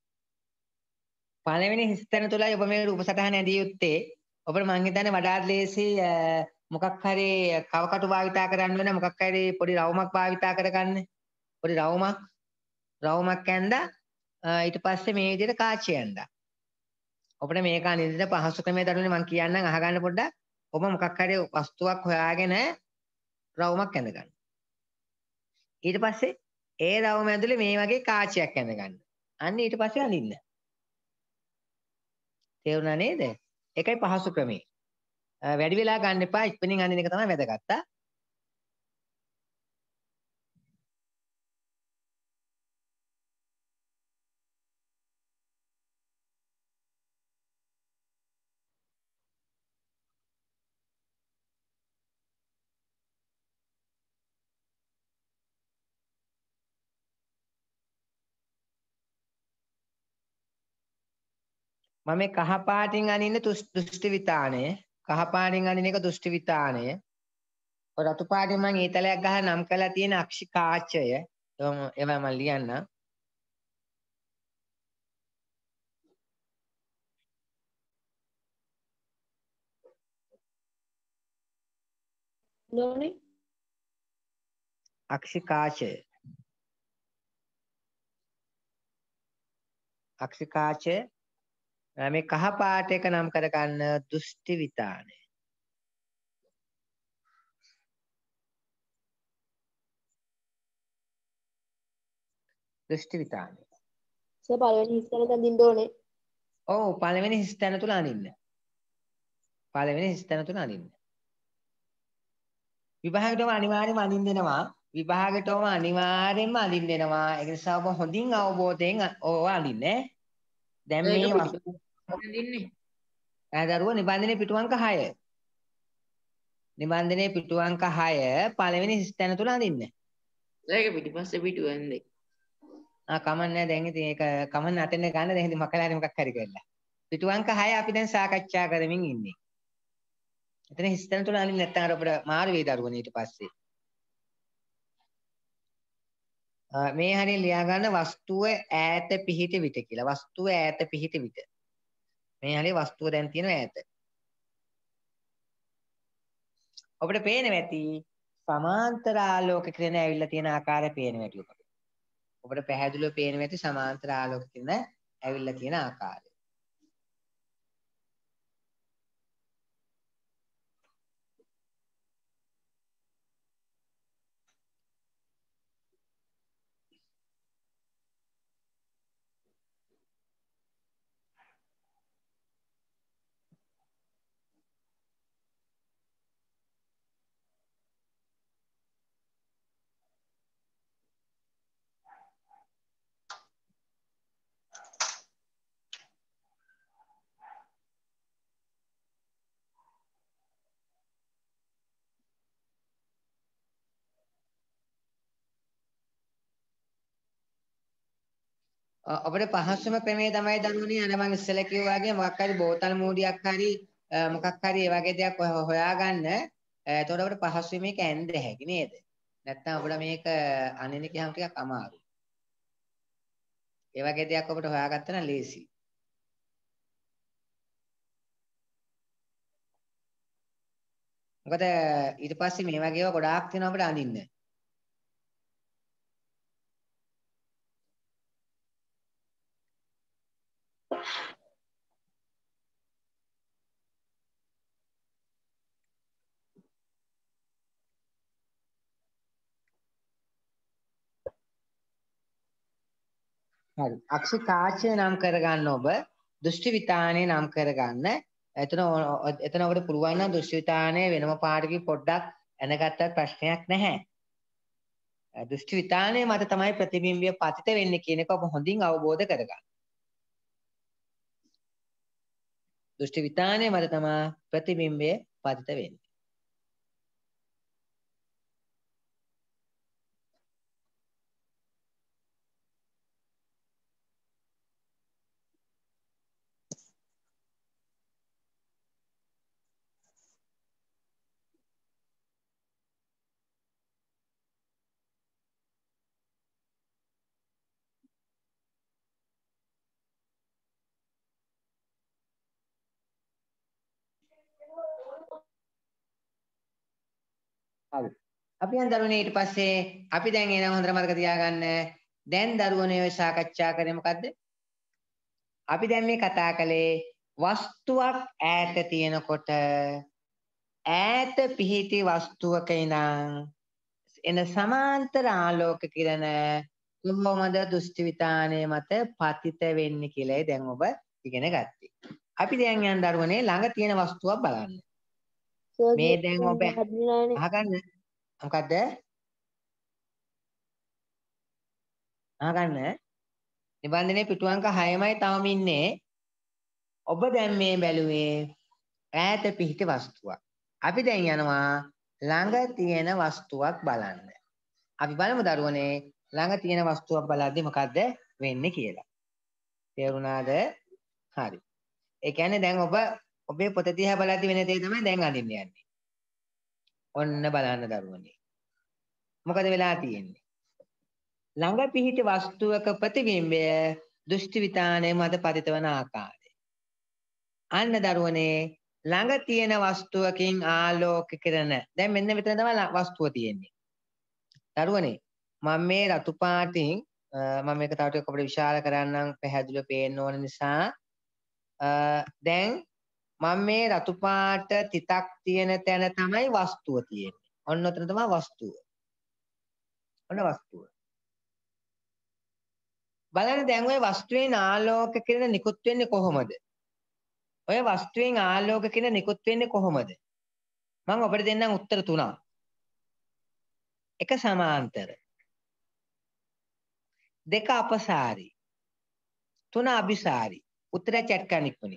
පළවෙනි හිස්තැන තුලයි ඔබ මේ රූප සටහන ඇඳිය යුත්තේ. ඔබට මං හිතන්නේ වඩාත් ලේසි මොකක් හරි කවකටු භාවිතා කරන්න වෙන මොකක් හරි පොඩි රවුමක් භාවිතා කරගන්න. පොඩි රවුමක් ඇඳලා ඊට පස්සේ මේ විදිහට කාචය ඇඳලා. ඔබට මේක අනිද්දින පහසු ක්‍රමයේ දරුවනේ මං කියන්නම් අහගන්න පොඩ්ඩක්. ඔබ මොකක් හරි වස්තුවක් හොයාගෙන රවුමක් ඇඳ ගන්න. ඊට පස්සේ ඒ රවුම ඇතුලේ මේ වගේ කාචයක් ඇඳ ගන්න. අන්න ඊට පස්සේ අඳින්න. තේරුණා නේද? ඒකයි පහසු ක්‍රමේ. වැඩි වෙලා ගන්න එපා. ඉක්මනින් අඳින එක තමයි වැදගත්. මම මේ කහ පාටින් අනින්නේ දෘෂ්ටි විතානය. කහ පාටින් අනින එක දෘෂ්ටි විතානය. ඔය රතු පාටින් මම ඊතලයක් ගහලා නම් කරලා තියෙන අක්ෂිකාචය. ඒවා මම ලියන්නම්. නෝනේ අක්ෂිකාචය. අක්ෂිකාචය මේ කහ පාට එක නම් කර ගන්න දෘෂ්ටි විතානය. දෘෂ්ටි විතානය. සර් පළවෙනි හිස්තැන තඳින්න ඕනේ. ඔව් පළවෙනි හිස්තැන තුල අනින්න. පළවෙනි හිස්තැන තුල අනින්න. විභාගයටම අනිවාර්යයෙන්ම අනින්න දෙනවා. විභාගයටම අනිවාර්යයෙන්ම අනින්න දෙනවා. ඒ නිසා ඔබ හොඳින් අවබෝධයෙන් ඕව අනින්නේ. දැන් මේ වස්තු අඳින්නේ. දරුවෝ නිබන්ධනයේ පිටු අංක 6. නිබන්ධනයේ පිටු අංක 6 පළවෙනි හිස්තැන තුල අනින්න. ඒක පිටිපස්සේ පිටු ඇන්දේ. කමන්නේ දැන් ඉතින් ඒක කමන්න අටෙන්න ගන්න දැන් ඉතින් මකලා හරි මොකක් හරි කරලා. පිටු අංක 6 අපි දැන් සාකච්ඡා කරමින් ඉන්නේ. එතන හිස්තැන තුල අනින්න නැත්නම් අර අපිට මාරු වේද දරුවනේ ඊට පස්සේ. මේ හරිය ලියා ගන්න වස්තුව ඈත පිහිටි විට කියලා. වස්තුව ඈත පිහිටි විට. මේ හරිය වස්තුව දැන් තියෙන ඈත. ඔබට පේනවා ඇති සමාන්තර ආලෝක කිරණ ඇවිල්ලා තියෙන ආකාරය පේනවා ඇති ඔබට. ඔබට පැහැදිලිව පේනවා ඇති සමාන්තර ආලෝක කිරණ ඇවිල්ලා තියෙන ආකාරය. ඔබට පහසුම ක්‍රමය තමයි දරුවනේ අර මම ඉස්සෙල්ලා කිව්වා වගේ මොකක් හරි බෝතල් මූඩියක් හරි මොකක් හරි ඒ වගේ දෙයක් හොයාගන්න. එතකොට අපිට පහසුවෙන් මේක ඇඳ හැකි නේද? නැත්නම් අපිට මේක අනින්න කියහම ටිකක් අමාරුයි. ඒ වගේ දෙයක් ඔබට හොයාගත්තා නම් ලේසි. මොකද ඊට පස්සේ මේ වගේ ඒවා ගොඩාක් තියෙනවා අපිට අඳින්න. හරි. අක්ෂිකාචය නම් කරගන්න ඔබ දෘෂ්ටි විතානය නම් කරගන්න. එතන ඔබට පුළුවන් නම් දෘෂ්ටි විතානය වෙනම පාඩකින් පොඩ්ඩක් දැනගත්තත් ප්‍රශ්නයක් නැහැ. දෘෂ්ටි විතානය මත තමයි ප්‍රතිබිම්බය පතිත වෙන්නේ කියන එක ඔබ හොඳින් අවබෝධ කරගන්න. දෘෂ්ටි විතානය මත තමයි ප්‍රතිබිම්බය පතිත වෙන්නේ. හරි. අපි යන දරුවනේ ඊට පස්සේ අපි දැන් එන හොඳට මතක තියාගන්න. දැන් දරුවනේ ඔය සාකච්ඡා කරේ මොකද්ද? අපි දැන් මේ කතා කළේ වස්තුවක් ඈත තියෙනකොට ඈත පිහිටි වස්තුවක ඉඳන් එන සමාන්තර ආලෝක කිරණ කොහොමද දෘෂ්ටි විතානය මත පතිත වෙන්නේ කියලායි දැන් ඔබ ඉගෙන ගත්තේ. අපි දැන් යන දරුවනේ ළඟ තියෙන වස්තුවක් බලන්න. මේ දැන් ඔබ අහගන්න. මොකද්ද? අහගන්න. නිබන්ධනයේ පිටු අංක 6මයි තාම ඉන්නේ. ඔබ දැන් මේ බැලුවේ ඈත පිහිටි වස්තුවක්. අපි දැන් යනවා ළඟ තියෙන වස්තුවක් බලන්න. අපි බලමු දරුවනේ ළඟ තියෙන වස්තුවක් බලද්දි මොකද්ද වෙන්නේ කියලා. තේරුණාද? හරි. ඒ කියන්නේ දැන් ඔබේ පොත දිහා බලද්දි වෙන දේ තමයි දැන් අඳින්න යන්නේ. ඔන්න බලන්න දරුවනේ. මොකද වෙලා තියෙන්නේ? ළඟ පිහිටි වස්තුවක ප්‍රතිබිම්බය දෘෂ්ටි විතානයේ මත පතිත වන ආකාරය. අන්න දරුවනේ ළඟ තියෙන වස්තුවකින් ආලෝක කිරණ. දැන් මෙන්න මෙතන තමයි වස්තුව තියෙන්නේ. දරුවනේ මම මේ රතු පාටින් මම මේක තව ටිකක් අපිට විශාල කරන්නම් පැහැදිලිව පේන්න ඕන නිසා දැන් මම මේ රතු පාට තිතක් තියෙන තැන තමයි වස්තුව තියෙන්නේ. ඔන්න ඔතන තමයි වස්තුව. ඔන්න වස්තුව. බලන්න දැන් ওই වස්තුවේ ආලෝක කිරණ නිකුත් වෙන්නේ කොහොමද? ඔය වස්තුවෙන් ආලෝක කිරණ නිකුත් වෙන්නේ කොහොමද? මම ඔබට දෙන්නම් උත්තර තුනක්. එක සමාන්තර. දෙක අපසාරි. තුන අபிසාරි. උත්තරය chat කරන්න ඉක්මනින්.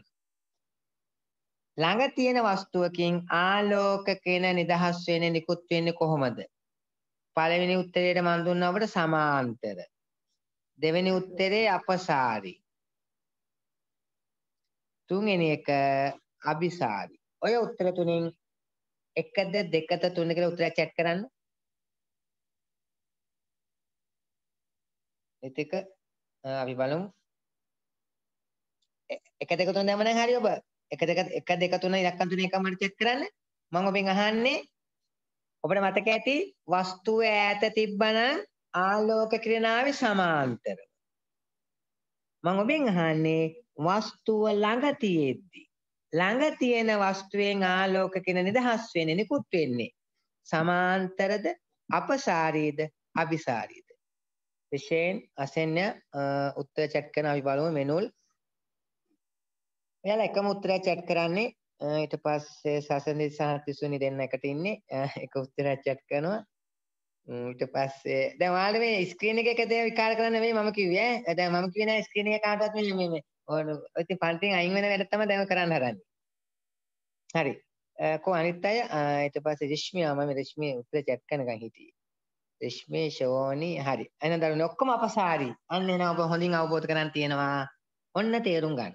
ළඟ තියෙන වස්තුවකින් ආලෝක කිරණ නිදහස් වෙන්නේ නිකුත් වෙන්නේ කොහොමද? පළවෙනි උත්තරේට මම දුන්නා ඔබට සමාන්තර. දෙවෙනි උත්තරේ අපසාරි. තුන්වෙනි එක අபிසාරි. ඔය උත්තර තුනෙන් එකද දෙකද තුනද කියලා උත්තරය chat කරන්න. ඒක අපි බලමු. 1 2 3 දැම්ම නම් හරි ඔබ. 1 2 1 2 3 ඉලක්කම් තුන එකම හරි චෙක් කරන්න. මම ඔබෙන් අහන්නේ ඔබට මතක ඇති වස්තුව ඈත තිබ්බනම් ආලෝක කිරණාවේ සමාන්තරව. මම ඔබෙන් අහන්නේ වස්තුව ළඟ තියෙද්දි ළඟ තියෙන වස්තුවෙන් ආලෝක කිරණ නිදහස් වෙන්නේ නිකුත් වෙන්නේ සමාන්තරද අපසාරීද අபிසාරීද? විශේෂයෙන් අසෙන්ය උත්තර chat කරන අපි බලමු මෙනුල්. එයාලා එකම උත්තරයක් chat කරන්නේ ඊට පස්සේ සසන්දි සහ තිසුනි දෙන්න එකට ඉන්නේ එක උත්තරයක් chat කරනවා ඊට පස්සේ දැන් ඔයාලා මේ ස්ක්‍රීන් එක දේ විකාර කරන්න නෙවෙයි මම කිව්වේ ඈ දැන් මම කිව්වේ නෑ ස්ක්‍රීන් එක කාටවත් මේ ඔය ඉතින් පන්තිෙන් අයින් වෙන වැඩ තමයි දැන් කරන්න හදන්නේ හරි කො අනිත් අය ඊට පස්සේ රශ්මියා මම රශ්මිය උත්තර chat කරනකන් හිටියේ රශ්මී ෂෝනි හරි එහෙනම් දරුවනේ ඔක්කොම අපසාරි අන්න එනවා ඔබ හොඳින් අවබෝධ කරගන්න තියෙනවා ඔන්න තේරුම් ගන්න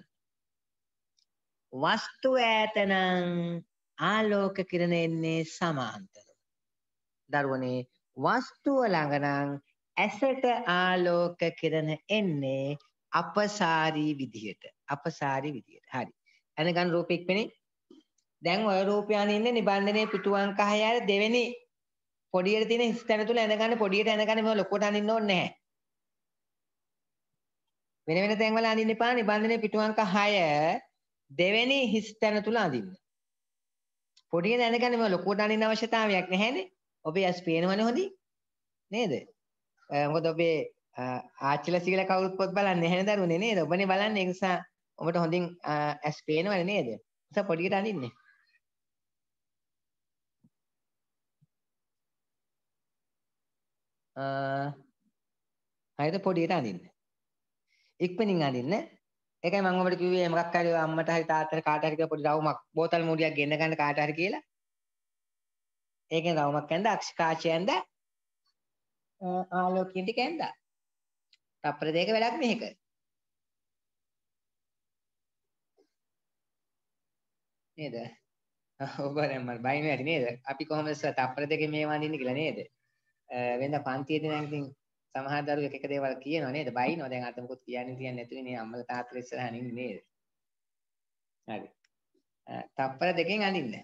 වස්තු ඈතනම් ආලෝක කිරණ එන්නේ සමාන්තරව. දරුවනේ වස්තුව ළඟ නම් ඇසට ආලෝක කිරණ එන්නේ අපසාරී විදිහට. අපසාරී විදිහට. හරි. එනගන් රූපෙ ඉක්මනේ. දැන් ඔය රූපය අනින්නේ නිබන්ධනයේ පිටු අංක 6 අර දෙවෙනි පොඩියට තියෙන හිස්තැන තුල එනගන්න පොඩියට එනගන්න මේ ලොකුට අනින්න ඕනේ නැහැ. වෙන වෙන තැන් වල අනින්න එපා නිබන්ධනයේ පිටු අංක 6 දෙවෙනි හිස්තැන තුල අඳින්න. පොඩිය දැනගන්න මේ ලොකුවට අඳින්න අවශ්‍යතාවයක් නැහැනේ. ඔබේ ඇස් පේනවනේ හොඳින්. නේද? මොකද ඔබේ ආච්චිලා සීලා කවුරුත් පොත් බලන්නේ නැහැ දරුවනේ නේද? ඔබනේ බලන්නේ ඒ නිසා ඔබට හොඳින් ඇස් පේනවනේ නේද? ඒ නිසා පොඩියට අඳින්නේ. හරිද පොඩියට අඳින්න. ඉක්මනින් අඳින්න. ඒකයි මම ඔබට කිව්වේ මොකක් හරි අම්මට හරි තාත්තට කාට හරි පොඩි රවුමක් බෝතල් මූඩියක් ගෙන්න ගන්න කාට හරි කියලා. ඒකෙන් රවුමක් ඇඳ අක්ෂකාචය ඇඳ ආලෝකයෙන් ටික ඇඳා. තප්පර දෙක වැඩක් මේක. නේද? ඔබ දැන් මම බයින් වැඩි නේද? අපි කොහොමද තප්පර දෙකේ මේ වඳින්නේ කියලා නේද? වෙනද පන්තියේදී නම් ඉතින් සමහර දරුවෝ එක එක දේවල් කියනවා නේද? බයිනවා දැන් අත මොකොත් කියන්නේ තියන්නේ නැතුනේ නේ අම්මලා තාත්තලා ඉස්සරහා ඉන්නේ නේද? හරි. තප්පර දෙකෙන් අඳින්න.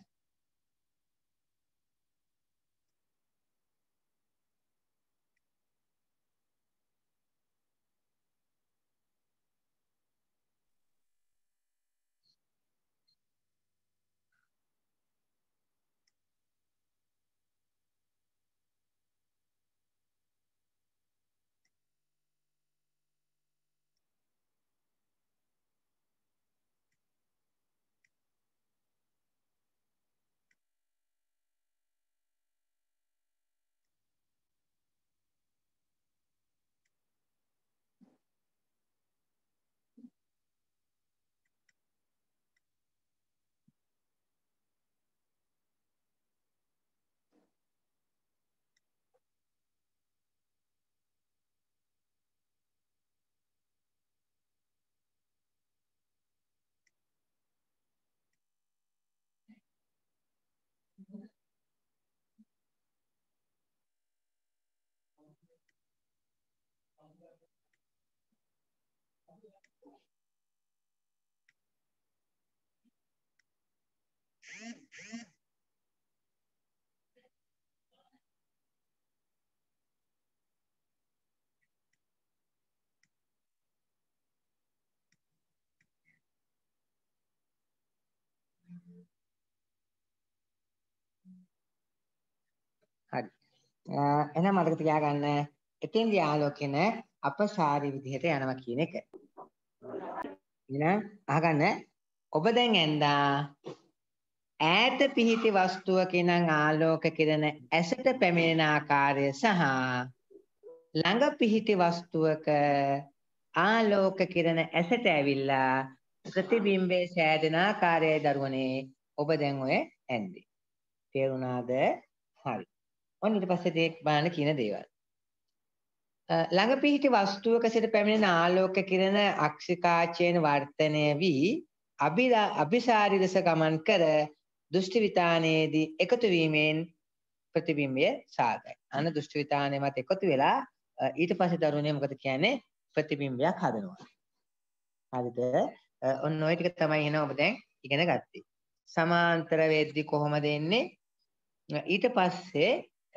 හරි. එහෙනම් මතක තියාගන්න එතෙන්දී ආලෝකය නෑ අපසාරී විදිහට යනවා කියන එක. එහෙනම් අහගන්න ඔබ දැන් ඇඳා ඈත පිහිටි වස්තුවක ඉඳන් ආලෝක කිරණ ඇසට පැමිණෙන ආකාරය සහ ළඟ පිහිටි වස්තුවක ආලෝක කිරණ ඇසට ඇවිල්ලා ප්‍රතිබිම්බයේ සෑදෙන ආකාරයයි දරුවනේ ඔබ දැන් ඔය ඇඳේ. තේරුණාද? හරි. ඔන්න ඊට පස්සේ දෙයක් බලන්න කියන දේවල්. ළඟ පිහිටි වස්තුවක සිට පැමිණෙන ආලෝක කිරණ අක්ෂිකාචයෙන් වර්ධනය වී අභිසාරී ලෙස ගමන් කර දෘෂ්ටි විතානයේදී එකතු වීමෙන් ප්‍රතිබිම්බය සාදයි. අන්න දෘෂ්ටි විතානය මත එකතු වෙලා ඊට පස්සේ දරුවනේ මොකද කියන්නේ? ප්‍රතිබිම්බයක් හදනවා. හරිද? ඔන්න ඔය ටික තමයි එනවා ඔබ දැන් ඉගෙන ගත්තේ. සමාන්තර වෙද්දි කොහොමද එන්නේ? ඊට පස්සේ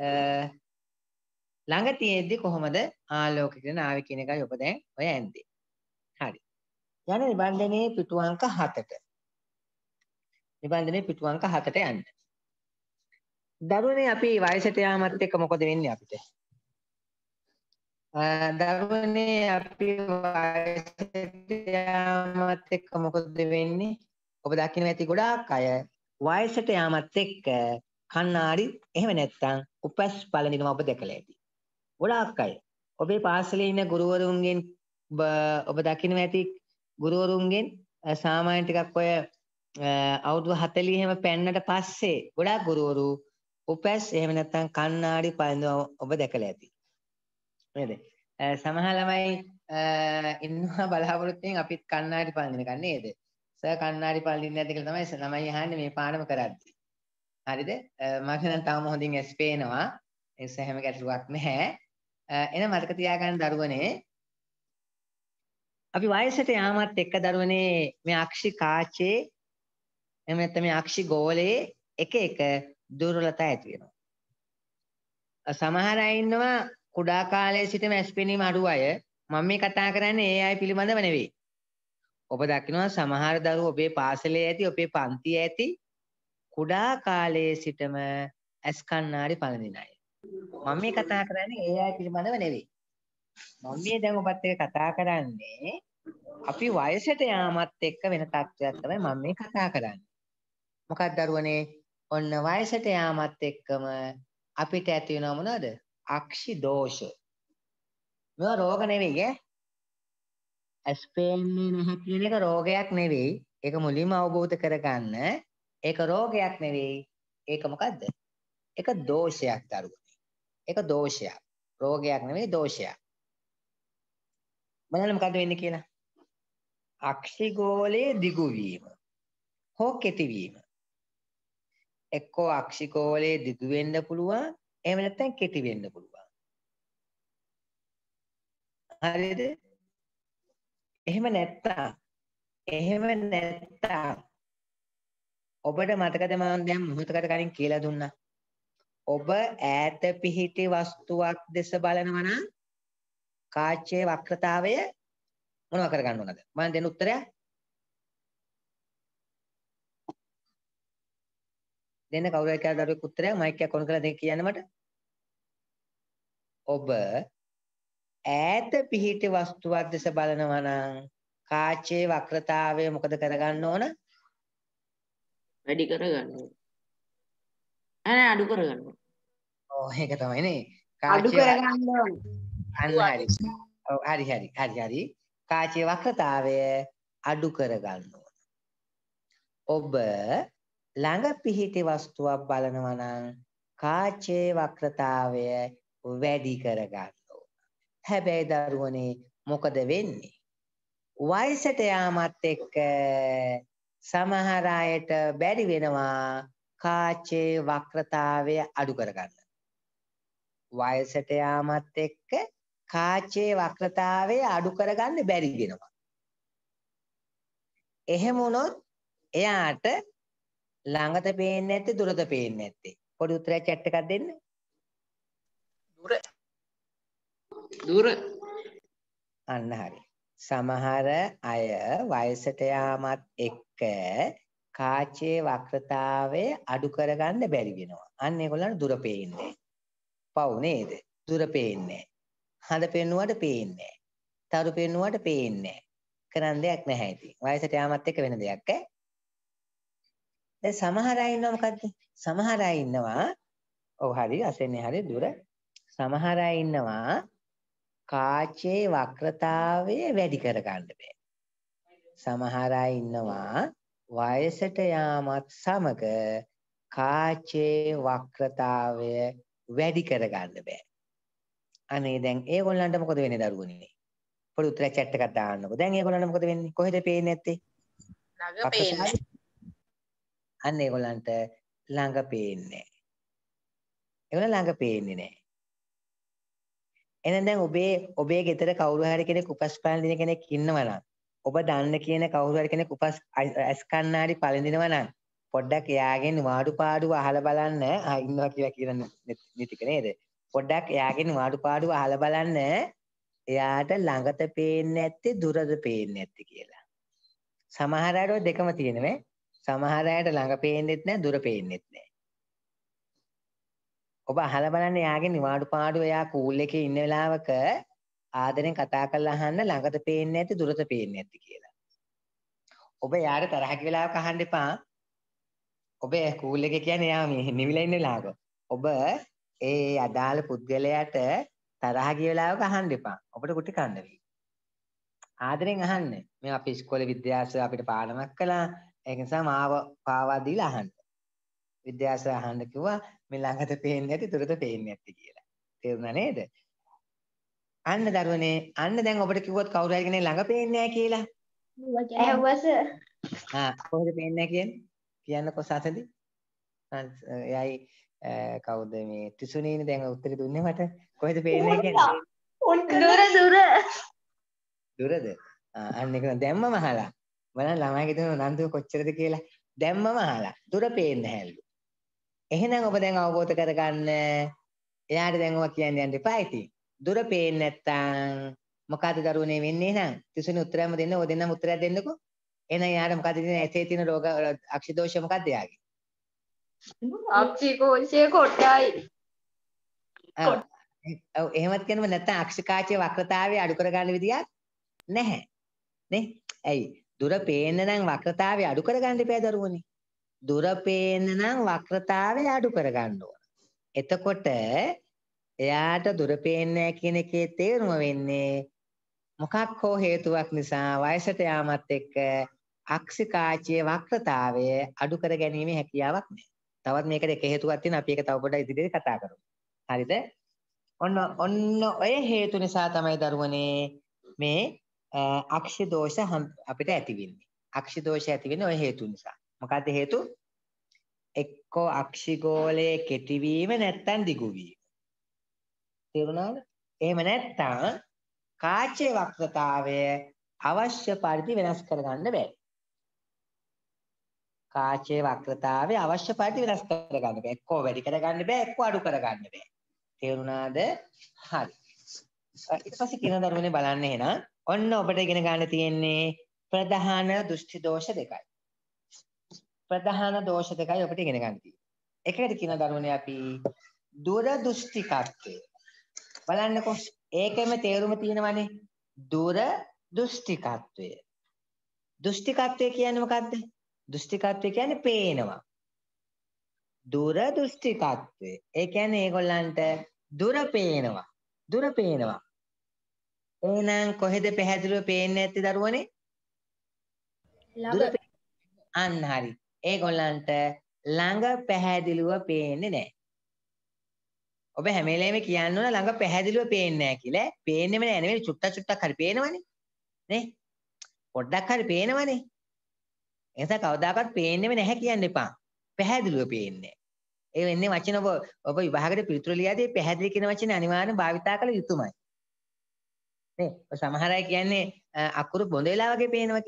ළඟ තියෙද්දි කොහොමද ආලෝක කිරණ ආවේ කියන එකයි ඔබ දැන් ඔය ඇන්දේ. හරි. යන නිබන්ධනයේ පිටු අංක 7ට. නිබන්ධනයේ පිටු අංක 7ට යන්න. දරුවනේ අපි වයසට යාමත් එක්ක මොකද වෙන්නේ අපිට? දරුවනේ අපි වයසට යාමත් එක්ක මොකද වෙන්නේ? ඔබ දකින්න ඇති ගොඩාක් අය වයසට යාමත් එක්ක කණ්ණාඩි එහෙම නැත්නම් උපස් බලනිනවා ඔබ දැකලා ඇති. ගොඩාක් අය ඔබේ පාසලේ ඉන්න ගුරුවරුන්ගෙන් ඔබ දකින්න ඇති ගුරුවරුන්ගෙන් සාමාන්‍ය ටිකක් ඔය අවුරුදු 40 එහෙම පෙන්නට පස්සේ ගොඩාක් ගුරුවරු උපස් එහෙම නැත්නම් කණ්ණාඩි බලනවා ඔබ දැකලා ඇති. නේද? සමහර ළමයි ඉන්නවා බලාපොරොත්තු වෙන අපිත් කණ්ණාඩි බලන එක නේද? සර් කණ්ණාඩි බලන්නේ නැද්ද කියලා තමයි ළමයි අහන්නේ මේ පාඩම කරද්දී. හරිද? මම නම් තාම හොඳින් ඇස් පේනවා. ඒ හැම ගැටලුවක් නැහැ. එන මතක තියාගන්න දරුවනේ අපි වයසට යාමත් එක්ක දරුවනේ මේ අක්ෂි කාචේ එහෙම නැත්නම් මේ අක්ෂි ගෝලයේ එක එක දුර්වලතා ඇති වෙනවා. සමහර අය ඉන්නවා කුඩා කාලයේ සිටම ඇස් පෙනීම අඩු අය. මම මේ කතා කරන්නේ ඒ අය පිළිබඳව නෙවෙයි. ඔබ දකිනවා සමහර දරුවෝ ඔබේ පාසලේ ඇති ඔබේ පන්තියේ ඇති කුඩා කාලයේ සිටම ඇස් කණ්ණාඩි පළඳින අය. මම මේ කතා කරන්නේ ඒ අය පිළිබඳව නෙවෙයි. මම මේ දැන් ඔබත් එක්ක කතා කරන්නේ අපි වයසට යාමත් එක්ක වෙන තත්ත්වයක් තමයි මම මේ කතා කරන්නේ. මොකක්ද දරුවනේ? ඔන්න වයසට යාමත් එක්කම අපිට ඇති වෙනව මොනවද? අක්ෂි දෝෂ. මේවා රෝග නෙවෙයි ඈ. ඇස් පේන්නේ නැහැ කියන එක රෝගයක් නෙවෙයි. ඒක මුලින්ම අවබෝධ කරගන්න. ඒක රෝගයක් නෙවෙයි. ඒක මොකද්ද? ඒක දෝෂයක් දරුවනේ. ඒක දෝෂයක්. රෝගයක් නෙවෙයි දෝෂයක්. බලන්න මොකද්ද වෙන්නේ කියලා. අක්ෂිගෝලයේ දිගු වීම හෝ කෙටි වීම. එක්කෝ අක්ෂිගෝලයේ දිගු වෙන්න පුළුවන් එහෙම නැත්නම් කෙටි වෙන්න පුළුවන්. හරිද? එහෙම නැත්නම් ඔබට මතකද මම දැන් මොහොතකට කලින් කියලා දුන්නා. ඔබ ඈත පිහිටි වස්තුවක් දෙස බලනවා නම් කාචයේ වක්‍රතාවය මොනව කරගන්න ඕනද? මම දෙන උත්තරය දෙන්න කවුරු හරි කියලා දරුවෙක් උත්තරයක් මයික් එක ඔන් කරලා දෙන්න කියන්න මට. ඔබ ඈත පිහිටි වස්තුවක් දෙස බලනවා නම් කාචයේ වක්‍රතාවය මොකද කරගන්න ඕන? වැඩි කරගන්න ඕන. අනේ අඩු කරගන්න ඕන. ඔව් ඒක තමයි නේ. අඩු කරගන්න ඕන. අන්න හරි. ඔව් හරි. කාචයේ වක්‍රතාවය අඩු කරගන්න ඕන. ඔබ ළඟ පිහිටි වස්තුවක් බලනවා නම් කාචයේ වක්‍රතාවය වැඩි කරගන්න ඕන. හැබැයි දරුවනේ මොකද වෙන්නේ? වයසට යාමත් එක්ක සමහර අයට බැරි වෙනවා කාචයේ වක්‍රතාවය අඩු කරගන්න. වයසට යාමත් එක්ක කාචයේ වක්‍රතාවය අඩු කරගන්න බැරි වෙනවා. එහෙම වුණොත් එයාට ළඟට පේන්නේ නැත්තේ දුරට පේන්නේ නැත්තේ. පොඩි උත්තරයක් chat එකක් දෙන්න. දුර. අන්න හරි. සමහර අය වයසට යාමත් එක්ක කාචයේ වක්‍රතාවය අඩු කරගන්න බැරි වෙනවා. අන්න ඒගොල්ලන්ට දුර පේන්නේ. පව් නේද? දුර පේන්නේ. හඳ පෙන්නුවට පේන්නේ. තරු පෙන්නුවට පේන්නේ. කරන්න දෙයක් නැහැ ඉතින්. වයසට යාමත් එක්ක වෙන දෙයක් ඈ. දැන් සමහර අය ඉන්නවා මොකද්ද? සමහර අය ඉන්නවා ඔව් හරි අසෙන්නේ හරි දුර. සමහර අය ඉන්නවා කාචයේ වක්‍රතාවය වැඩි කරගන්න බෑ. සමහර අය ඉන්නවා වයසට යාමත් සමග කාචයේ වක්‍රතාවය වැඩි කරගන්න බෑ. අනේ දැන් ඒගොල්ලන්ට මොකද වෙන්නේ දරුවනේ? පොඩි උත්තරයක් chat එකක් දාන්නකෝ. දැන් ඒගොල්ලන්ට මොකද වෙන්නේ? කොහෙද පේන්නේ නැත්තේ? ළඟ පේන්නේ. අන්න ඒගොල්ලන්ට ළඟ පේන්නේ. ඒගොල්ලන් ළඟ පේන්නේ නැහැ. එහෙනම් දැන් ඔබේ ගෙදර කවුරු හරි කෙනෙක් උපස් පළඳින කෙනෙක් ඉන්නවා නම් ඔබ දන්න කියන කවුරු හරි කෙනෙක් උපස් ඇස් කන්නාඩි පළඳිනවා නම් පොඩ්ඩක් එයාගෙන් වාඩුපාඩුව අහලා බලන්න. ඉන්නවා කියලා කියන නිතික නේද? පොඩ්ඩක් එයාගෙන් වාඩුපාඩුව අහලා බලන්න. එයාට ළඟට පේන්නේ නැත්තේ දුරද පේන්නේ නැත්තේ කියලා. සමහර අයට ඔය දෙකම තියෙනවා. සමහර අයට ළඟ පේන්නේත් නැහැ දුර පේන්නේත් නැහැ. ඔබ අහලා බලන්න යාගේ නිවාඩු පාඩුව එයා කූල් එකේ ඉන්න වෙලාවක ආදරෙන් කතා කරලා අහන්න ළඟට පේන්නේ නැති දුරට පේන්නේ නැති කියලා. ඔබ යාට තරහ ගිය වෙලාවක අහන්න එපා. ඔබ කූල් එකේ කියන්නේ යා නිවිලා ඉන්න වෙලාවක. ඔබ ඒ අදාළ පුද්ගලයාට තරහ ගිය වෙලාවක අහන්න එපා. ඔබට කුටි කන්න වෙයි. ආදරෙන් අහන්න. මේ අපි ඉස්කෝලේ විද්‍යාශාල අපිට පාඩමක් කළා. ඒක නිසා මාව පාවා දීලා අහන්න. විද්‍යාශාල අහන්න කිව්වා මේ ළඟට පේන්නේ නැති දුරට පේන්නේ නැති කියලා. තේරුණා නේද? අන්න දරුවනේ අන්න දැන් ඔබට කිව්වොත් කවුරු හරි කෙනෙක් ළඟ පේන්නේ නැහැ කියලා. ඇහුවස කොහෙද පේන්නේ නැහැ කියන්නේ? කියන්නකෝ සතදී. එයයි කවුද මේ ත්‍රිසුනීනේ දැන් උත්තර දුන්නේ මට. කොහෙද පේන්නේ නැහැ කියන්නේ? දුර දුරද? අන්න ඒක දැම්මම අහලා. බලන්න ළමයිගේ දෙන නන්දුව කොච්චරද කියලා. දැම්මම අහලා. දුර පේන්නේ නැහැලු. එහෙනම් ඔබ දැන් අවබෝධ කරගන්න. එයාට දැන් ඔවා කියන්න යන්න එපා ඉතින්. දුර පේන්නේ නැත්තම් මොකද දරුවනේ වෙන්නේ නම්? ත්‍රිසුනි උත්තරයක්ම දෙන්න. ඔය දෙන්නම උත්තරයක් දෙන්නකෝ. එහෙනම් එයාට මොකද තියෙන ඇසේ තියෙන රෝග අක්ෂි දෝෂය මොකද්ද එයාගේ? අක්ෂිකෝෂය කොටයි. ඔව් එහෙමත් කියනම නැත්තම් අක්ෂිකාචයේ වක්‍රතාවය අඩු කරගන්න විදියක් නැහැ. නේ? ඇයි? දුර පේන්න නම් වක්‍රතාවය අඩු කරගන්න එපා දරුවනේ. දුර පේන්න නම් වක්‍රතාවය අඩු කරගන්න ඕන. එතකොට එයාට දුර පේන්නේ නැහැ කියන එකේ තේරුම වෙන්නේ මොකක් හෝ හේතුවක් නිසා වයසට යාමත් එක්ක අක්ෂිකාචයේ වක්‍රතාවය අඩු කර ගැනීමේ හැකියාවක් නැහැ. තවත් මේකට එක හේතුවක් තියෙනවා. අපි ඒක තව පොඩ්ඩක් ඉදිරියට කතා කරමු. හරිද? ඔන්න ඔය හේතු නිසා තමයි දරුවනේ මේ අක්ෂි දෝෂ අපිට ඇති වෙන්නේ. අක්ෂි දෝෂ ඇති වෙන්නේ ඔය හේතු නිසා. මොකද්ද හේතු? එක්කෝ අක්ෂිගෝලයේ කෙටිවීම නැත්තම් දිගු වීම. තේරුණාද? එහෙම නැත්තම් කාචයේ වක්‍රතාවය අවශ්‍ය පරිදි වෙනස් කරගන්න බෑ. කාචයේ වක්‍රතාවය අවශ්‍ය පරිදි වෙනස් කරගන්න බෑ. එක්කෝ වැඩි කරගන්න බෑ, එක්කෝ අඩු කරගන්න බෑ. තේරුණාද? හරි. ඊට පස්සේ කියන ධර්මනේ බලන්න එහෙනම් ඔන්න ඔබට ඉගෙන ගන්න තියෙන්නේ ප්‍රධාන දෘෂ්ටි දෝෂ දෙකයි. ප්‍රධාන දෝෂ දෙකයි ඔබට ඉගෙන ගන්න තියෙන්නේ. එකකට කියන ධර්මනේ අපි දුර දෘෂ්ටිකත්වය. බලන්නකෝ ඒකෙම තේරුම තියෙනවනේ දුර දෘෂ්ටිකත්වය. දෘෂ්ටිකත්වය කියන්නේ මොකද්ද? දෘෂ්ටිකත්වය කියන්නේ පේනවා. දුර දෘෂ්ටිකත්වය. ඒ කියන්නේ ඒගොල්ලන්ට දුර පේනවා. දුර පේනවා. එහෙනම් කොහෙද පැහැදිලිව පේන්නේ නැත්තේ දරුවනේ? දුර අන්න හරි. ඒගොල්ලන්ට ළඟ පැහැදිලිව පේන්නේ නැහැ. ඔබ හැම වෙලේම කියන්න ඕන ළඟ පැහැදිලිව පේන්නේ නැහැ කියලා. පේන්නේම නැහැ නෙවෙයි චුට්ටක් චුට්ටක් හරි පේනවනේ. නේ? පොඩ්ඩක් හරි පේනවනේ. එතන කවදාකවත් පේන්නේම නැහැ කියන්න එපා. පැහැදිලිව පේන්නේ. ඒ වෙන්නේ වචන ඔබ විභාගයේ පිළිතුරු ලියද්දී පැහැදිලි කියන වචනේ අනිවාර්යෙන් භාවිතා කළ යුතුමයි. නේ? සමහර අය කියන්නේ අකුරු බොඳ වෙලා වගේ පේනවා කියලා.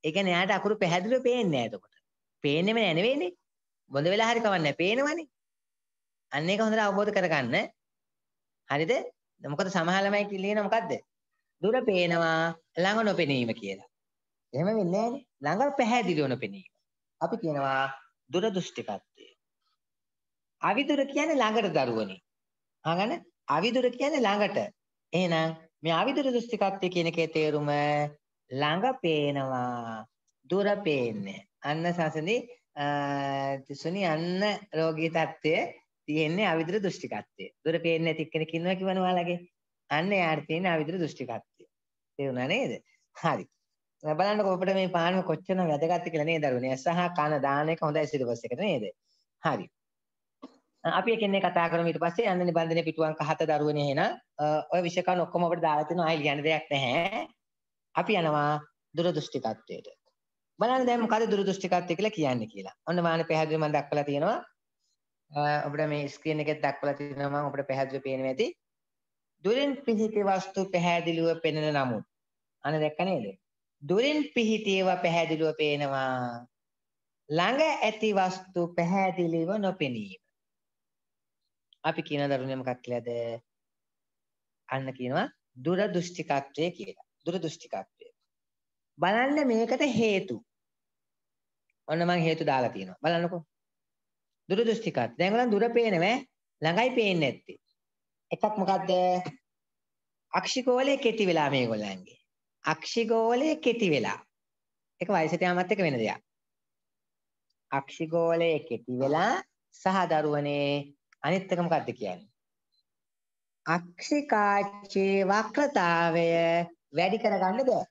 ඒ කියන්නේ එයාට අකුරු පැහැදිලිව පේන්නේ නැහැ එතකොට. පේන්නේම නෑ නෙවෙයිනේ. බොඳ වෙලා හරි කවන්නේ නැහැ. පේනවනේ. අන්න ඒක හොඳට අවබෝධ කරගන්න. හරිද? මොකද සමහර ළමයි කියලින මොකද්ද? දුර පේනවා ළඟ නොපෙනීම කියලා. එහෙම වෙන්නේ නැහැනේ. ළඟ පැහැදිලිව නොපෙනීම. අපි කියනවා දුර දෘෂ්ටිකත්වය. අවිදුර කියන්නේ ළඟට දරුවනේ. අහගන්න අවිදුර කියන්නේ ළඟට. එහෙනම් මේ අවිදුර දෘෂ්ටිකත්වය කියන එකේ තේරුම ළඟ පේනවා දුර පේන්නේ. අන්න සසඳි සුනි අන්න රෝගී තත්ත්වය තියෙන්නේ අවිදුර දෘෂ්ටිකත්වය. දුර පේන්නේ නැති කෙනෙක් ඉන්නවා කිව්වනේ ඔයාලගේ. අන්න යාට තියෙන අවිදුර දෘෂ්ටිකත්වය. තේරුණා නේද? හරි. බලන්නකො අපිට මේ පාඩම කොච්චර වැදගත්ද කියලා නේද දරුවනේ. සහ කන දාන එක හොඳයි සිලබස් එකට නේද? හරි. අපි එකින් එක කතා කරමු ඊට පස්සේ යන්න නිබන්ධනයේ පිටු අංක 7 දරුවනේ එහෙනම් ඔය විෂය කන ඔක්කොම අපිට දාලා තිනවා ආයි ලියන්න දෙයක් නැහැ. අපි යනවා දුරදෘෂ්ටිකත්වයට. බලන්න දැන් මොකද දුරදෘෂ්ටිකත්වය කියලා කියන්නේ කියලා. ඔන්න මානේ පැහැදිලි මම දක්වලා තියෙනවා. අපිට මේ ස්ක්‍රීන් එකෙත් දක්වලා තියෙනවා මම අපිට පැහැදිලිව පේනවා ඇති. දුරින් පිහිටි වස්තු පැහැදිලිව පෙනෙන නමුත් අන්න දැක්ක නේද? දුරින් පිහිටි ඒවා පැහැදිලිව පේනවා. ළඟ ඇති වස්තු පැහැදිලිව නොපෙනීම. අපි කියන දරුණේ මොකක් කියලාද? අන්න කියනවා දුරදෘෂ්ටිකත්වය කියලා. දුරදෘෂ්ටිකත්වය. බලන්න මේකට හේතු. ඔන්න මම හේතු දාලා තියෙනවා. බලන්නකෝ. දුරදෘෂ්ටිකත්වය. දැන් ඔයාලන් දුර පේනවෑ ළඟයි පේන්නේ නැත්තේ. එකක් මොකද්ද? අක්ෂිකෝලයේ කෙටි වෙලා මේගොල්ලන්ගේ. අක්ෂිකෝලයේ කෙටි වෙලා. ඒක වයසට යාමත් එක්ක වෙන දෙයක්. අක්ෂිකෝලයේ කෙටි වෙලා සහ දරුවනේ අනිත් එක මොකද්ද කියන්නේ? අක්ෂිකාචේ වක්‍රතාවය වැඩි කරගන්න බෑ.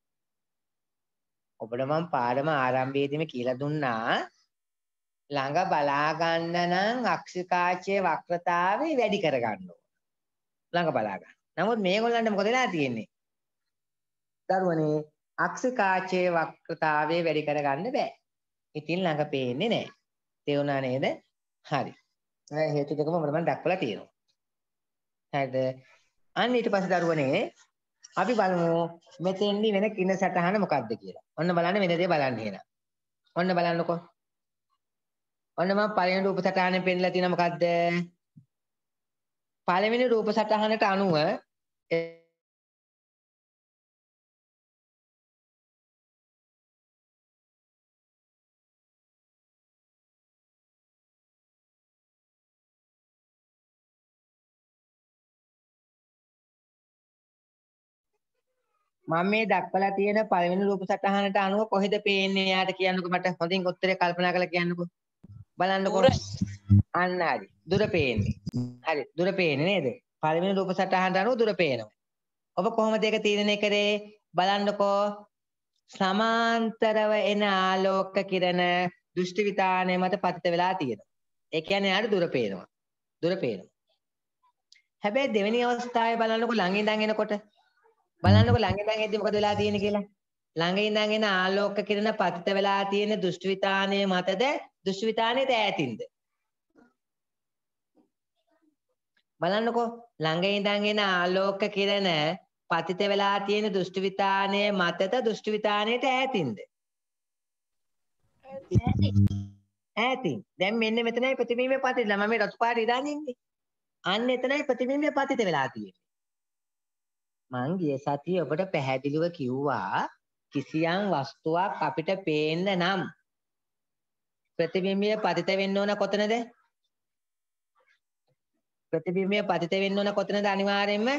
ඔබට මම පාඩම ආරම්භයේදීම කියලා දුන්නා ළඟ බලා ගන්න නම් අක්ෂිකාචේ වක්‍රතාවය වැඩි කරගන්න ඕන. ළඟ බලා ගන්න. නමුත් මේගොල්ලන්ට මොකද වෙලා තියෙන්නේ? දරුවනේ අක්ෂිකාචේ වක්‍රතාවය වැඩි කරගන්න බෑ. ඉතින් ළඟ පේන්නේ නැහැ. තේරුණා නේද? හරි. හේතු දෙකම මම දක්වලා තියෙනවා. හරිද? අන්න ඊට පස්සේ දරුවනේ අපි බලමු මෙතෙන්දි වෙන කින සටහන මොකක්ද කියලා. ඔන්න බලන්න වෙන දේ බලන්න එහෙනම්. ඔන්න බලන්නකෝ. ඔන්න මම පළවෙනි රූප සටහනේ පෙන්නලා තියෙන මොකද්ද? පළවෙනි රූප සටහනට අනුව මම මේ දක්වලා තියෙන පළවෙනි රූප සටහනට අනුව කොහෙද පේන්නේ යාට කියන්නකෝ මට හොඳින් උත්තරේ කල්පනා කරලා කියන්නකෝ බලන්නකෝ අන්න හරි දුර පේන්නේ හරි දුර පේන්නේ නේද පළවෙනි රූප සටහනට අනුව දුර පේනවා ඔබ කොහොමද ඒක තීරණය කරේ බලන්නකෝ සමාන්තරව එන ආලෝක කිරණ දෘෂ්ටි විතානය මත පතිත වෙලා තියෙනවා ඒ කියන්නේ යාට දුර පේනවා හැබැයි දෙවෙනි අවස්ථාවේ බලන්නකෝ ළඟ ඉඳන් එනකොට බලන්නකො ළඟ ඉඳන් එද්දි මොකද වෙලා තියෙන්නේ කියලා. ළඟ ඉඳන් එන ආලෝක කිරණ පතිත වෙලා තියෙන දෘෂ්ටි විතානයේ මතද දෘෂ්ටි විතානයේ ඈතින්ද? බලන්නකො ළඟ ඉඳන් එන ආලෝක කිරණ පතිත වෙලා තියෙන දෘෂ්ටි විතානයේ මතද දෘෂ්ටි විතානයට ඈතින්ද? ඈතින්. දැන් මෙන්න මෙතනයි ප්‍රතිබිම්බය පතිතලා මම මේ රතු පාට ඉදාගෙන ඉන්නේ. අන්න එතනයි ප්‍රතිබිම්බය පතිත වෙලා තියෙන්නේ. මං ගිය සතියේ ඔබට පැහැදිලිව කිව්වා කිසියම් වස්තුවක් අපිට පේන්න නම් ප්‍රතිබිම්බය පතිත වෙන්න ඕන කොතනද? ප්‍රතිබිම්බය පතිත වෙන්න ඕන කොතනද අනිවාර්යෙන්ම?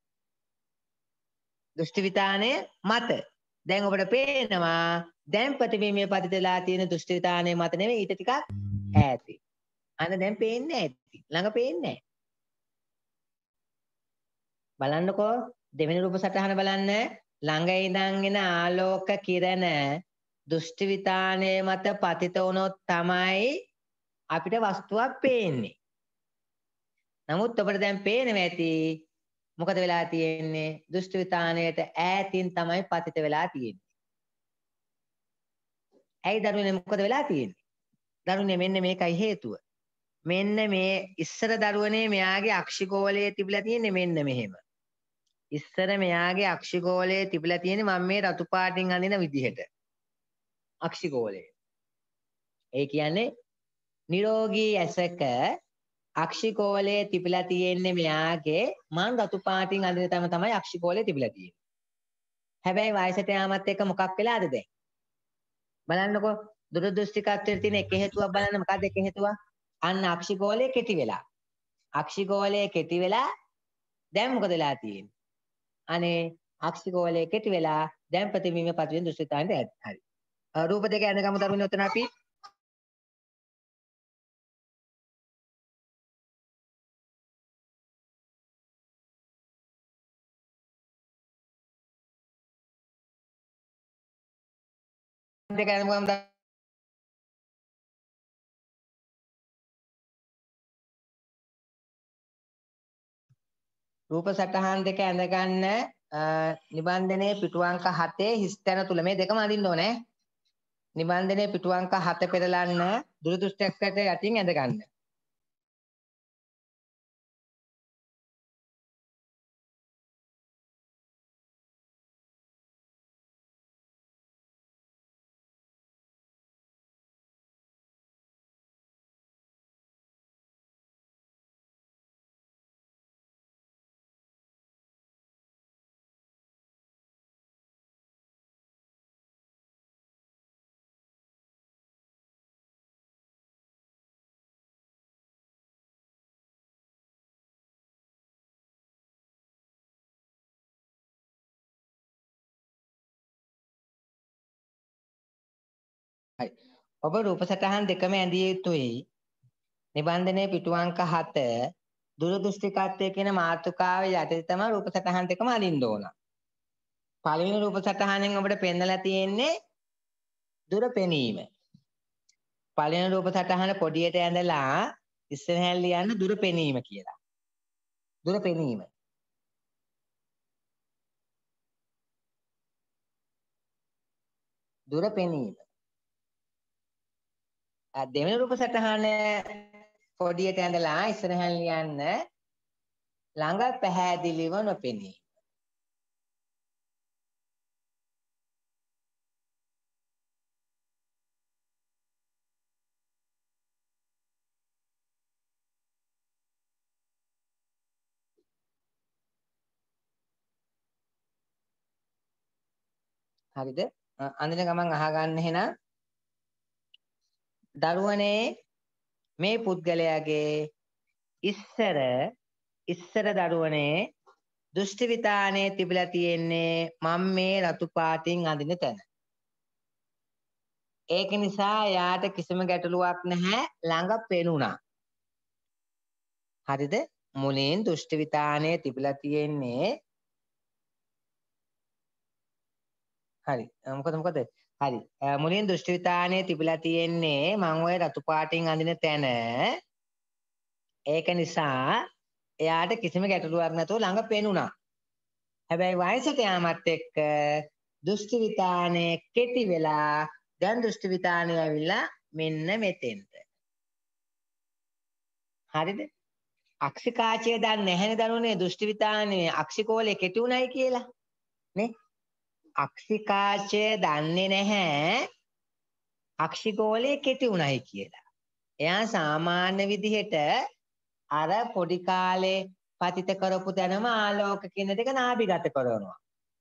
දෘෂ්ටි විතානය මත. දැන් ඔබට පේනවා දැන් ප්‍රතිබිම්බය පතිතලා තියෙන දෘෂ්ටි විතානය මත නෙවෙයි ඊට ටිකක් ඈතින්. අන්න දැන් පේන්නේ නැහැ. ළඟ පේන්නේ නැහැ. බලන්නකෝ දෙවෙනි රූප සටහන බලන්න ළඟ ඉඳන් එන ආලෝක කිරණ දෘෂ්ටි විතානයේ මත පතිත වුණොත් තමයි අපිට වස්තුවක් පේන්නේ. නමුත් ඔබට දැන් පේනවා ඇති මොකද වෙලා තියෙන්නේ? දෘෂ්ටි විතානයට ඈතින් තමයි පතිත වෙලා තියෙන්නේ. ඇයි දරුවනේ මොකද වෙලා තියෙන්නේ? දරුවනේ මෙන්න මේකයි හේතුව. මෙන්න මේ ඉස්සර දරුවනේ මෙයාගේ අක්ෂිකෝලයේ තිබිලා තියෙන්නේ මෙන්න මෙහෙම. ඉස්සර මෙයාගේ අක්ෂිකෝලයේ තිබිලා තියෙන්නේ මම මේ රතු පාටින් අඳින විදිහට. අක්ෂිගෝලය. ඒ කියන්නේ නිරෝගී ඇසක අක්ෂිගෝලයේ තිබිලා තියෙන්නේ මෙයාගේ මන් රතු පාටින් අඳින තමයි අක්ෂිගෝලයේ තිබිලා තියෙන්නේ. හැබැයි වයසට යාමත් එක්ක මොකක් වෙලාද දැන්? බලන්නකෝ දුරදෘෂ්ටිකත්වයේ තියෙන එක හේතුවක් බලන්න මොකක්ද එක හේතුවක්? අන්න අක්ෂිගෝලයේ කෙටි වෙලා. අක්ෂිගෝලයේ කෙටි වෙලා දැන් මොකද වෙලා තියෙන්නේ? අනේ අක්ෂිගෝලයේ කෙටි වෙලා දැන් ප්‍රතිබිම්බ පතිවින් දෘෂ්ටිතාන්ට හරි. රූප දෙක යන ගමු දරුවනේ උතන අපි දෙක යන ගමු රූප සටහන් දෙක ඇඳ ගන්න නිබන්ධනයේ පිටු අංක 7 හිස්තැන තුල මේ දෙකම අඳින්න ඕනේ. නිබන්ධනයේ පිටු අංක 7 පෙරලන්න දුරදෘෂ්ටියකට යටින් ඇඳ ගන්න. හරි. ඔබ රූප සටහන් දෙකම ඇඳිය යුතුයි. නිබන්ධනයේ පිටු අංක 7 දුරදෘෂ්ටිකත්වයේ කියන මාතෘකාවේ යටතේ තමයි රූප සටහන් දෙකම අඳින්න ඕන. පළවෙනි රූප සටහනෙන් ඔබට පෙන්නලා තියෙන්නේ දුර පෙනීම. පළවෙනි රූප සටහන පොඩියට ඇඳලා ඉස්සරහට ලියන්න දුර පෙනීම කියලා. දුර පෙනීම. දුර පෙනීම. දෙවෙනි රූප සටහන පොඩියට ඇඳලා ඉස්සරහට ලියන්න ළඟ පැහැදිලිව නොපෙනී. හරිද? අඳින ගමන් අහගන්න එහෙනම් දරුවනේ මේ පුද්ගලයාගේ ඉස්සර දරුවනේ දෘෂ්ටි විතානේ තිබිලා තියෙන්නේ මම මේ රතු පාටින් අඳින තැන. ඒක නිසා යාට කිසිම ගැටලුවක් නැහැ ළඟ පෙනුණා. හරිද? මුලින් දෘෂ්ටි විතානේ තිබිලා තියෙන්නේ හරි. මොකද? හරි. මුලින් දෘෂ්ටි විතානේ තිබිලා තියෙන්නේ මම ওই රතු පාටින් අඳින තැන. ඒක නිසා එයාට කිසිම ගැටලුවක් නැතුව ළඟ පෙනුණා. හැබැයි වයසට යාමත් එක්ක දෘෂ්ටි විතානේ කෙටි වෙලා දැන් දෘෂ්ටි විතානේ ඇවිල්ලා මෙන්න මෙතෙන්ට. හරිද? අක්ෂිකාචය දන්නේ නැහැනේ දරුවනේ දෘෂ්ටි විතානේ අක්ෂිකෝලේ කෙටි උණයි කියලා. නේ? අක්ෂිකාචය දන්නේ නැහැ අක්ෂිකෝලේ කෙටි උණයි කියලා. එයා සාමාන්‍ය විදිහට අර පොඩි කාලේ පතිත කරපු තැනම ආලෝක කියන දෙක නාභිගත කරනවා.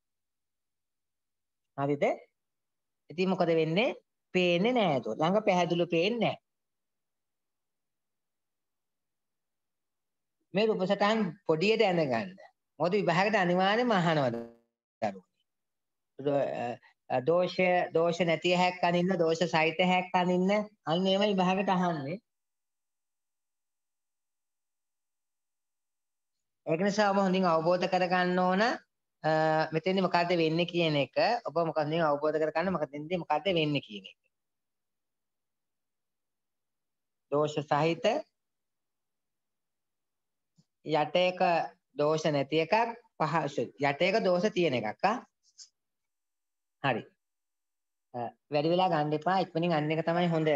හරිද? ඉතින් මොකද වෙන්නේ? පේන්නේ නැහැ ඒක. ළඟ පැහැදිලිව පේන්නේ නැහැ. මේ රූප සටහන් පොඩියට ඇඳ ගන්න. මොකද විභාගයට අනිවාර්යයෙන්ම අහනවා දරුවෝ. දෝෂ නැති හැක් අනින්න, දෝෂ සහිත හැක් අනින්න අන්න ඒව විභාගයට අහන්නේ. ඒක නිසා ඔබ හොඳින් අවබෝධ කරගන්න ඕන මෙතෙන්දි මොකද්ද වෙන්නේ කියන එක. ඔබ මොකක්ද අවබෝධ කරගන්න මොකද වෙන්නේ කියන එක. දෝෂ සහිත යට එක දෝෂ නැති එකක් යට එක දෝෂ තියෙන එකක් හරි. වැඩි වෙලා ගන්න එපා. ඉක්මනින් අන්න එක තමයි හොඳ.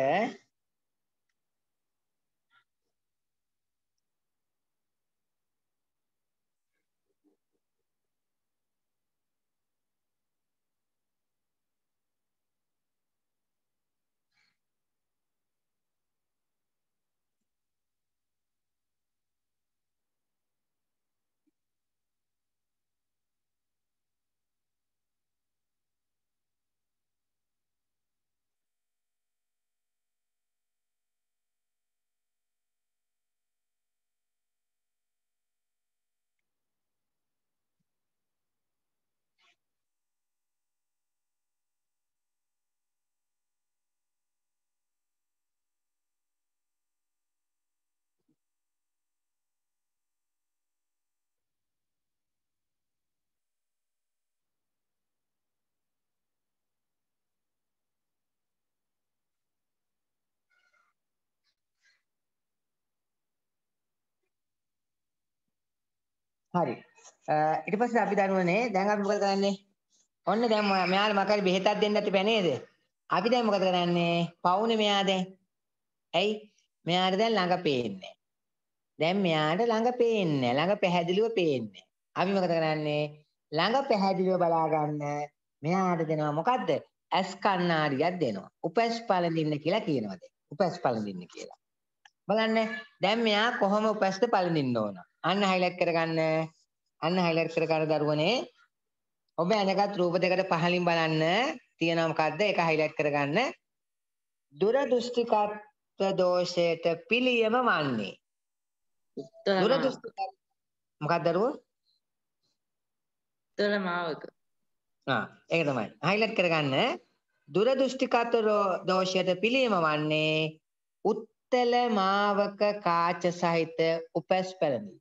හරි. ඊට පස්සේ අපි දන්නවනේ දැන් අපි මොකද කරන්නේ? ඔන්න දැන් මෙයාලා මකරි බෙහෙතක් දෙන්න තිබ්බ නේද? අපි දැන් මොකද කරන්නේ? පවුනේ මෙයා දැන්. ඇයි? මෙයාට දැන් ළඟ පේන්නේ. දැන් මෙයාට ළඟ පේන්නේ. ළඟ පැහැදිලිව පේන්නේ. අපි මොකද කරන්නේ? ළඟ පැහැදිලිව බලා ගන්න. මෙයාට දෙනවා මොකද්ද? ඇස් කණ්ණාඩියක් දෙනවා. උපැස් පළඳින්න කියලා කියනවා දැන්. උපැස් පළඳින්න කියලා. බලන්න දැන් මෙයා කොහොම උපැස්ද පළඳින්න ඕන. අන්න highlight කරගන්න. අන්න highlight කර ගන්න දරුවනේ. ඔබ ඇඳගත් රූප දෙකට පහලින් බලන්න තියෙනවා මොකද්ද? ඒක highlight කරගන්න. දුර දෘෂ්ටිකත්ව දෝෂයට පිළියම වන්නේ. දුර දෘෂ්ටිකත්ව මොකක්ද දරුවෝ? උත්තර මාවක. ඒක තමයි. highlight කරගන්න. දුර දෘෂ්ටිකත්ව දෝෂයට පිළියම වන්නේ උත්තල මාවක කාච සහිත උපැස් පැළඳීම.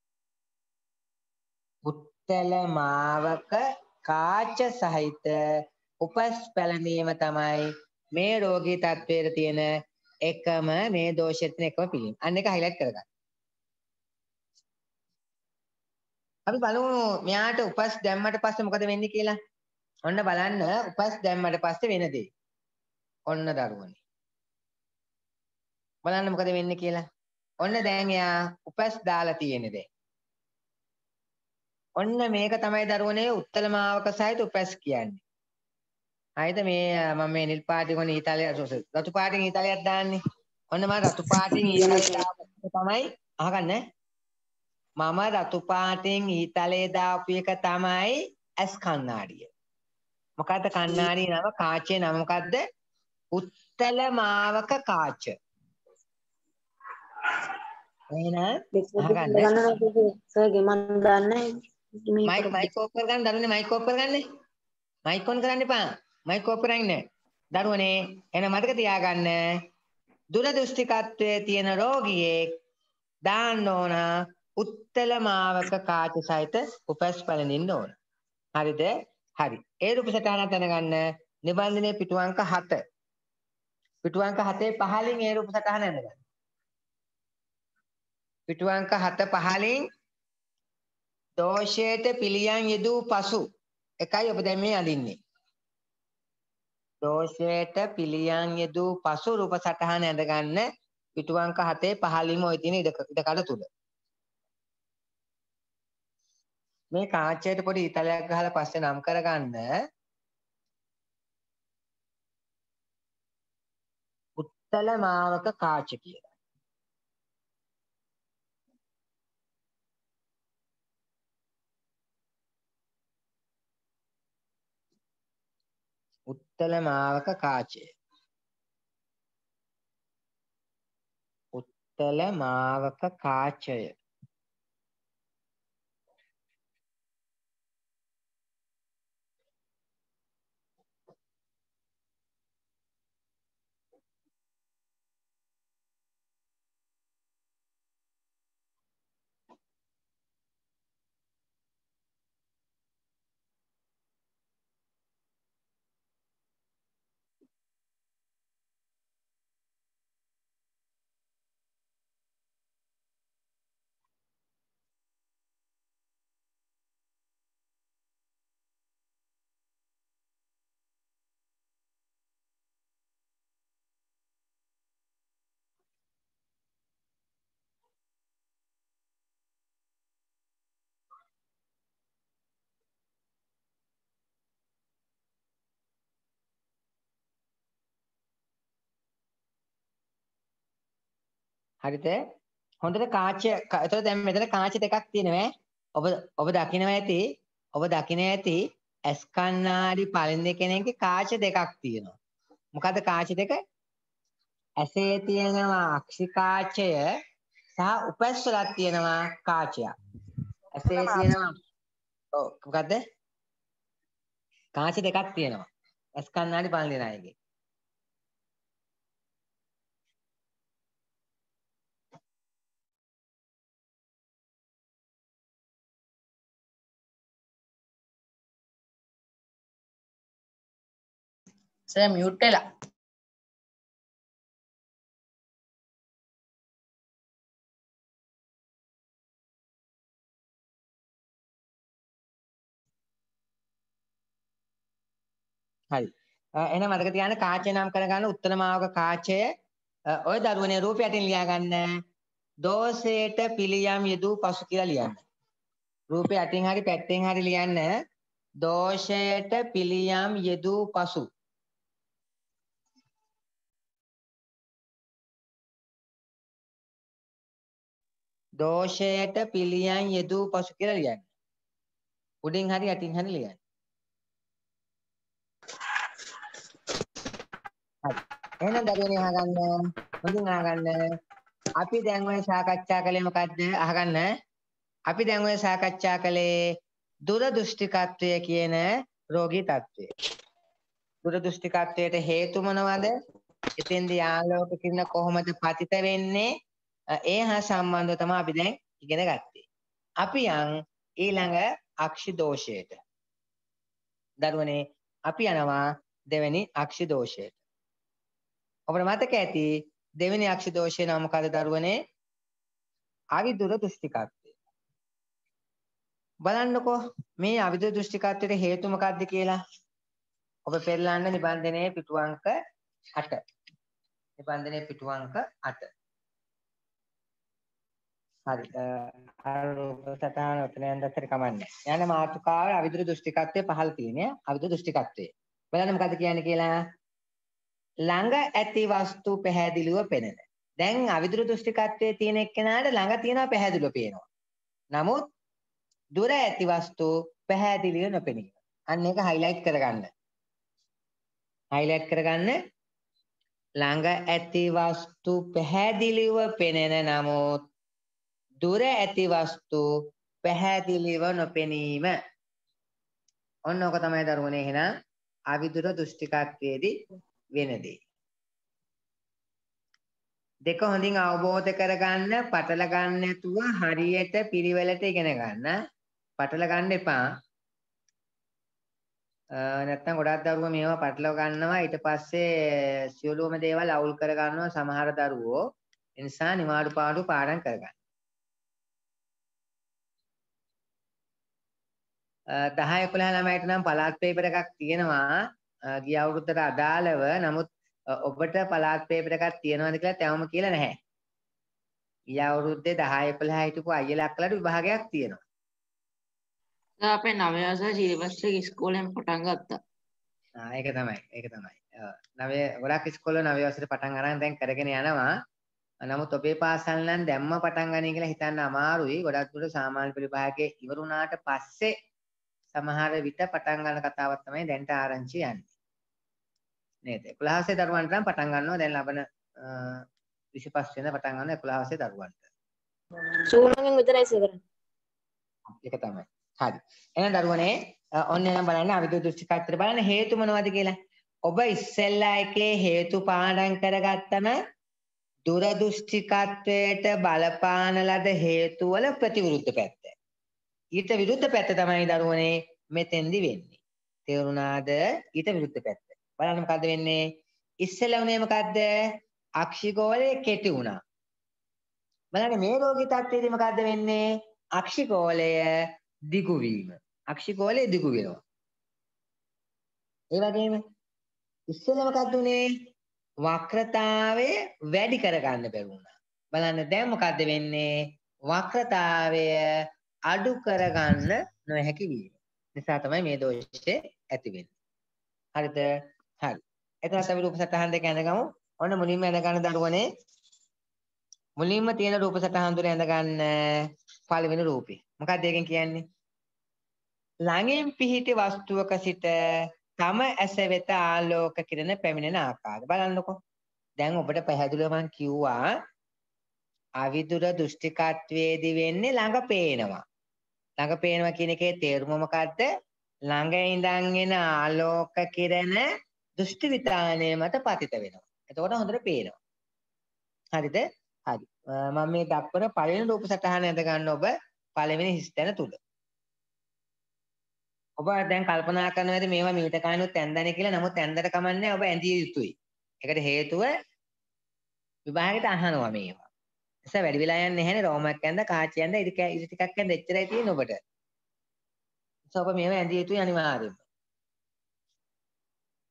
උත්තල මාවක කාච සහිත උපැස් පැළඳීම තමයි මේ රෝගී තත්ත්වයේ තියෙන එකම මේ දෝෂයෙන් එකම පිළියම. අන්න එක highlight කරගන්න. අපි බලමු මෙයාට උපැස් දැම්මට පස්සේ මොකද වෙන්නේ කියලා. ඔන්න බලන්න උපැස් දැම්මට පස්සේ වෙන දේ. ඔන්න දරුවනේ. බලන්න මොකද වෙන්නේ කියලා. ඔන්න දැන් එයා උපැස් දාලා තියෙන්නේ දැන්. ඔන්න මේක තමයි දරුවනේ උත්තල මාවක සහිත උපැස් කියන්නේ. හරිද මේ මම මේ නිල් පාටින් කොන ඊතාලිය රතු පාටින් ඊතාලියක් දාන්නේ. ඔන්න මම රතු පාටින් ඊතාලිය දාපු තමයි අහගන්න. මම රතු පාටින් ඊතාලිය දාපු එක තමයි ඇස් කණ්ණාඩිය. මොකද්ද කණ්ණාඩිය නම කාචේ නම මොකද්ද? උත්තල මාවක කාච. එහෙනම් අහගන්න. සර්ගේ මම දන්නේ මයික් ඕෆ් කරගන්න දරුවනේ මයික් ඕෆ් කරගන්න. මයික් ඔන් කරන්න එපා. මයික් ඕෆ් කරන්නේ නැහැ. දරුවනේ එහෙනම් මතක තියාගන්න දුර දෘෂ්ටිකත්වයේ තියෙන රෝගියෙක් දාන්න ඕන උත්තල මාවක කාච සහිත උපැස් පැළඳින්න ඕන. හරිද? හරි. ඒ රූප සටහන දැනගන්න නිබන්ධනයේ පිටු අංක 7. පිටු අංක 7 පහලින් ඒ රූප සටහන දැනගන්න. පිටු අංක 7 පහලින් දෝෂයට පිළියම් යෙදූ පසු එකයි ඔබ දැන් මේ අඳින්නේ. දෝෂයට පිළියම් යෙදූ පසු රූප සටහන ඇඳගන්න පිටු අංක 7 පහලින්ම ওই තියෙන ඉඩකඩ තුල. මේ කාචයට පොඩි ඊතලයක් ගහලා පස්සේ නම් කරගන්න උත්තල මාවක කාච කියලා. උත්තල මාවක කාචය. උත්තල මාවක කාචය. හරිද? හොඳට කාචය එතකොට දැන් මෙතන කාච දෙකක් තියෙනවා. ඔබ දකිනවා ඇති ඇස් කණ්ණාඩි පළඳින කෙනෙක්ගේ කාච දෙකක් තියෙනවා. මොකද්ද කාච දෙක? ඇසේ තියෙනවා අක්ෂි කාචය සහ උපැස් වලක් තියෙනවා කාචයක්. ඇසේ තියෙනවා මොකද්ද? කාච දෙකක් තියෙනවා. ඇස් කණ්ණාඩි පළඳින අයගේ. සර් මියුට් වෙලා. හරි. එහෙනම් මතක තියාගන්න කාචය නම් කරගන්න උත්තර මාවක කාචය ඔය දරුවනේ රූපය අතින් ලියා ගන්න. දෝෂයට පිළියම් යෙදූ පසු කියලා ලියන්න. රූපය අතින් හරි පැත්තෙන් හරි ලියන්න. දෝෂයට පිළියම් යෙදූ පසු. දෝෂයට පිළියම් යෙදූ පසු කියලා ලියන්න. උඩින් හරි යටින් හරි ලියන්න. හරි. එහෙනම් දරුවනේ අහගන්න. හොඳින් අහගන්න. අපි දැන් ඔය සාකච්ඡා කළේ මොකද්ද? අහගන්න. අපි දැන් ඔය සාකච්ඡා කළේ දුරදෘෂ්ටිකත්වය කියන රෝගී තත්ත්වය. දුරදෘෂ්ටිකත්වයට හේතු මොනවද? එතෙන්දී ආලෝක කිරණ කොහොමද පතිත වෙන්නේ? ඒ හා සම්බන්ධව තමයි අපි දැන් ඉගෙන ගත්තේ. අපි යන් ඊළඟ අක්ෂි දෝෂයට. දරුවනේ අපි යනවා දෙවෙනි අක්ෂි දෝෂයට. ඔබට මතක ඇති දෙවෙනි අක්ෂි දෝෂය නම මොකද දරුවනේ? අවිදුර දෘෂ්ටිකත්වය. බලන්නකෝ මේ අවිදුර දෘෂ්ටිකත්වයට හේතු මොකක්ද කියලා. ඔබ පෙරලන්න නිබන්ධනයේ පිටු අංක 8. නිබන්ධනයේ පිටු අංක 8. හරි. අර සතහන ඔතන දැත්තට කමන්නේ. යන මාතෘකාවේ අවිදුර දෘෂ්ටිකත්වයේ පහළ තියෙන්නේ අවිදුර දෘෂ්ටිකත්වය. බලන්න මොකද්ද කියන්නේ කියලා. ළඟ ඇති වස්තු පැහැදිලිව පෙනෙන. දැන් අවිදුර දෘෂ්ටිකත්වයේ තියෙන එක්කෙනාට ළඟ තියෙනවා පැහැදිලිව පේනවා. නමුත් දුර ඇති වස්තු පැහැදිලිව නොපෙනීම. අන්න ඒක highlight කරගන්න. highlight කරගන්න. ළඟ ඇති වස්තු පැහැදිලිව පෙනෙන නමුත් දුර ඇති වස්තු පැහැදිලිව නොපෙනීම. ඔන්න ඔක තමයි දරුවනේ එහෙනම් අවිදුර දෘෂ්ටිකත්වයේදී වෙන දේ. දෙක හොඳින් අවබෝධ කරගන්න, පටල ගන්න නැතුව හරියට පිළිවෙලට ඉගෙන ගන්න. පටල ගන්න එපා. නැත්තම් ගොඩක් දරුවෝ මේවා පටලව ගන්නවා. ඊට පස්සේ සියලුම දේවල් අවුල් කර ගන්නවා සමහර දරුවෝ. ඒ නිසා නිවාඩු පාඩු පාඩම් කරගන්න. 10 11 ළමයිට නම් පළාත් පේපර් එකක් තියෙනවා ගිය අවුරුද්දට අදාළව. නමුත් ඔබට පළාත් පේපර් එකක් තියෙනවද කියලා තවම කියලා නැහැ. ගිය අවුරුද්දේ 10 11 හිටපු අයියලා අක්කලාට විභාගයක් තියෙනවා. අපේ 9 වසර සිලබස් එක ඉස්කෝලෙන් පටන් ගත්තා. ඒක තමයි. ඒක තමයි. 9 ගොඩක් ඉස්කෝල 9 වසරේ පටන් අරන් දැන් කරගෙන යනවා. නමුත් ඔබේ පාසල් නම් දැම්ම පටන් ගන්න කියලා හිතන්න අමාරුයි. ගොඩක් දුරට සාමාන්‍ය පෙළ විභාගයේ ඉවර වුණාට පස්සේ සමහර විට පටන් ගන්න කතාවක් තමයි දැන්ට ආරංචි යන්නේ. නේද? 11 වසරේ දරුවන්ට නම් පටන් ගන්නවා දැන් ලබන 25 වෙනිදා පටන් ගන්නවා 11 වසරේ දරුවන්ට. සූමගෙන් විතරයි සෙකරන්නේ. ඒක තමයි. හරි. එහෙනම් දරුවනේ ඔන්න එහෙනම් බලන්න අවිදුර දෘෂ්ටිකත්වයට බලන්න හේතු මොනවද කියලා. ඔබ ඉස්සෙල්ලා එකේ හේතු පාඩම් කරගත්තම දුරදෘෂ්ටිකත්වයට බලපාන ලද හේතු වල ප්‍රතිවිරුද්ධ පැත්ත. ඊට විරුද්ධ පැත්ත තමයි දරුවනේ මෙතෙන්දි වෙන්නේ. තේරුණාද? ඊට විරුද්ධ පැත්ත. බලන්න මොකද්ද වෙන්නේ? ඉස්සෙල්ලා උනේ මොකද්ද? අක්ෂිගෝලය කෙටි වුණා. බලන්න මේ රෝගී තත්ත්වයේදී මොකද්ද වෙන්නේ? අක්ෂිගෝලය දිගු වීම. අක්ෂිගෝලය දිගු වෙනවා. ඒ වගේම ඉස්සෙල්ලා මොකද්ද උනේ? වක්‍රතාවය වැඩි කරගන්න බැරි වුණා. බලන්න දැන් මොකද්ද වෙන්නේ? වක්‍රතාවය අඩු කරගන්න නොහැකි වීම. නිසා තමයි මේ දෝෂය ඇති වෙන්නේ. හරිද? හරි. එතන අපි රූප සටහන් දෙක ඇඳගමු. ඔන්න මුලින්ම ඇඳ ගන්න දරුවනේ. මුලින්ම තියෙන රූප සටහන් දුර ඇඳ ගන්න පළවෙනි රූපේ. මොකක්ද ඒකෙන් කියන්නේ? ළඟින් පිහිටි වස්තුවක සිට තම ඇස වෙත ආලෝක කිරණ පැමිණෙන ආකාරය. බලන්නකෝ. දැන් ඔබට පැහැදිලිව මම කිව්වා අවිදුර දෘෂ්ටිකත්වයේදී වෙන්නේ ළඟ පේනවා. ළඟ පේනවා කියන එකේ තේරුම මොකද්ද? ළඟ ඉඳන් එන ආලෝක කිරණ දෘෂ්ටි විතානයේ මත පතිත වෙනවා. එතකොට හොඳට පේනවා. හරිද? හරි. මම මේ දක්වන පළවෙනි රූප සටහන ඇඳ ගන්න ඔබ පළවෙනි හිස්තැන තුල. ඔබ දැන් කල්පනා කරනවා ඇති මේවා මීට කලිනුත් ඇඳන්නේ කියලා. නමුත් ඇඳට කමන්නේ ඔබ ඇඳිය යුතුයි. ඒකට හේතුව විභාගෙට අහනවා මේවා. එස වැඩි වෙලා යන්නේ නැහැනේ රෝමයක් ඇඳ කාචි ඇඳ ඉරි ටිකක් ඇඳ එච්චරයි තියෙන්නේ ඔබට. ඔබ මේවා ඇඳිය යුතුයි අනිවාර්යයෙන්ම.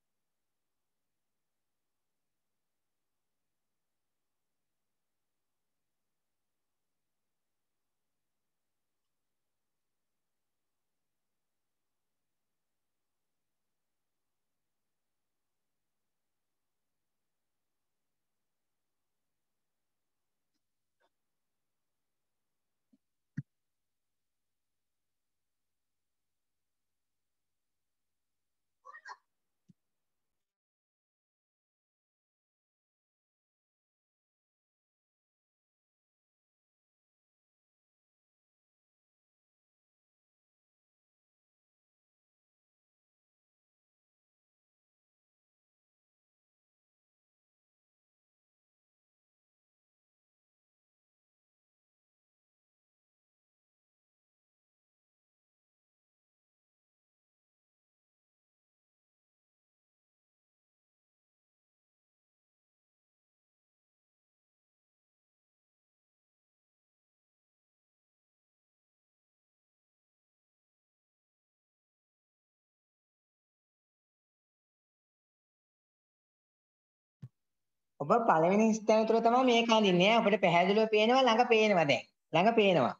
ඔබ පළවෙනි ස්ථානය තුල තමයි මේක අඳින්නේ. ඔබට පැහැදිලිව පේනවා ළඟ පේනවා දැන්. ළඟ පේනවා.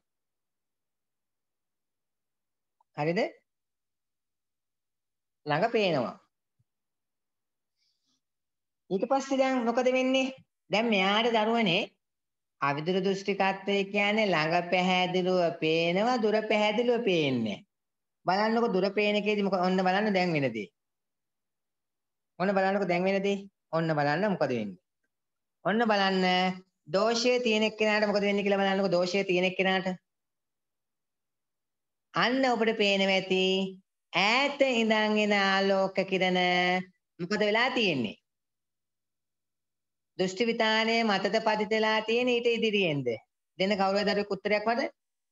හරිද? ළඟ පේනවා. ඊට පස්සේ දැන් මොකද වෙන්නේ? දැන් මෙයාට දරුවනේ අවිදුර දෘෂ්ටිකත්වය කියන්නේ ළඟ පැහැදිලිව පේනවා දුර පැහැදිලිව පේන්නේ. බලන්නකො දුර පේන එකේදී මොකද ඔන්න බලන්න දැන් වෙනදී. ඔන්න බලන්නකො දැන් වෙනදී. ඔන්න බලන්න මොකද වෙන්නේ. ඔන්න බලන්න දෝෂයේ තියෙන එක්කෙනාට මොකද වෙන්නේ කියලා බලන්නකො දෝෂයේ තියෙන එක්කෙනාට. අන්න ඔබට පේනවා ඇති ඈත ඉඳන් එන ආලෝක කිරණ මොකද වෙලා තියෙන්නේ? දෘෂ්ටි විතානයේ මතද පතිතලා තියෙන ඊට ඉදිරියෙන්ද? දෙන්න කවුරුද දරුවෙක් උත්තරයක් මට?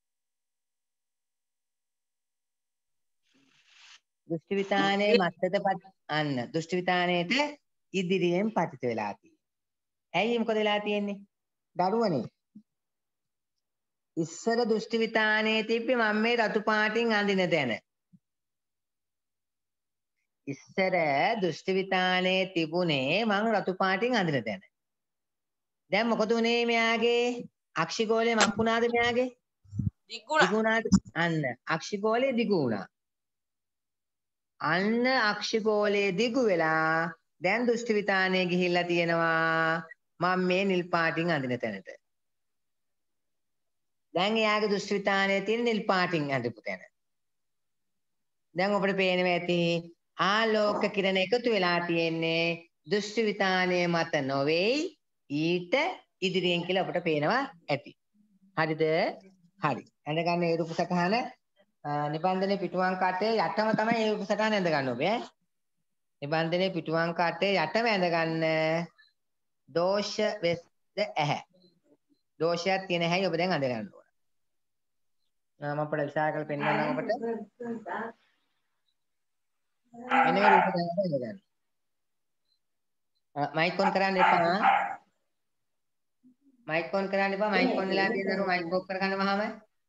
දෘෂ්ටි විතානයේ මතද අන්න දෘෂ්ටි විතානයේට ඉදිරියෙන් පතිත වෙලා තියෙන්නේ. ඇයි මොකද වෙලා තියෙන්නේ? දරුවනේ ඉස්සර දෘෂ්ටි විතානයේ තිබ්බේ මම මේ රතු පාටින් අඳින තැන. ඉස්සර දෘෂ්ටි විතානයේ තිබුණේ මං රතු පාටින් අඳින තැන. දැන් මොකද උනේ මෙයාගේ අක්ෂිගෝලය මක් වුණාද මෙයාගේ? දිගුණාද? අන්න අක්ෂිගෝලය දිගු වුණා. අන්න අක්ෂිගෝලයේ දිගු වෙලා දැන් දෘෂ්ටි විතානයේ ගිහිල්ලා තියෙනවා මම මේ නිල් පාටින් අඳින තැනට. දැන් එයාගේ දෘෂ්ටි විතානයේ තියෙන නිල් පාටින් අඳපු තැන. දැන් ඔබට පේනවා ඇති ආලෝක කිරණ එකතු වෙලා තියෙන්නේ දෘෂ්ටි විතානයේ මත නොවේයි ඊට ඉදිරියෙන් කියලා අපට පේනවා ඇති. හරිද? හරි. ඇඳ ගන්න ඒ රූප සටහන නිබන්ධනයේ පිටුවන් කටේ යටම තමයි ඒ රූප සටහන ඇඳ ගන්න ඕනේ ඈ. නිබන්ධනයේ පිටුවන් කටේ යටම ඇඳ ගන්න දෝෂ වෙස්ද ඇහැ. දෝෂයක් තියෙන හැයි ඔබ දැන් අඳ ගන්න ඕන. මම අපට විස්තර කරලා පෙන්නන්නම් ඔබට. මෙන්න මේ රූප සටහන ඇඳ ගන්න. මයික් ඔන් කරන්න එපා. මයික් ඔන් කරන්න එපා. මයික් ඔන් වෙලා තියෙන දරුවෝ මයික් ඔෆ් කරගන්න මහාම.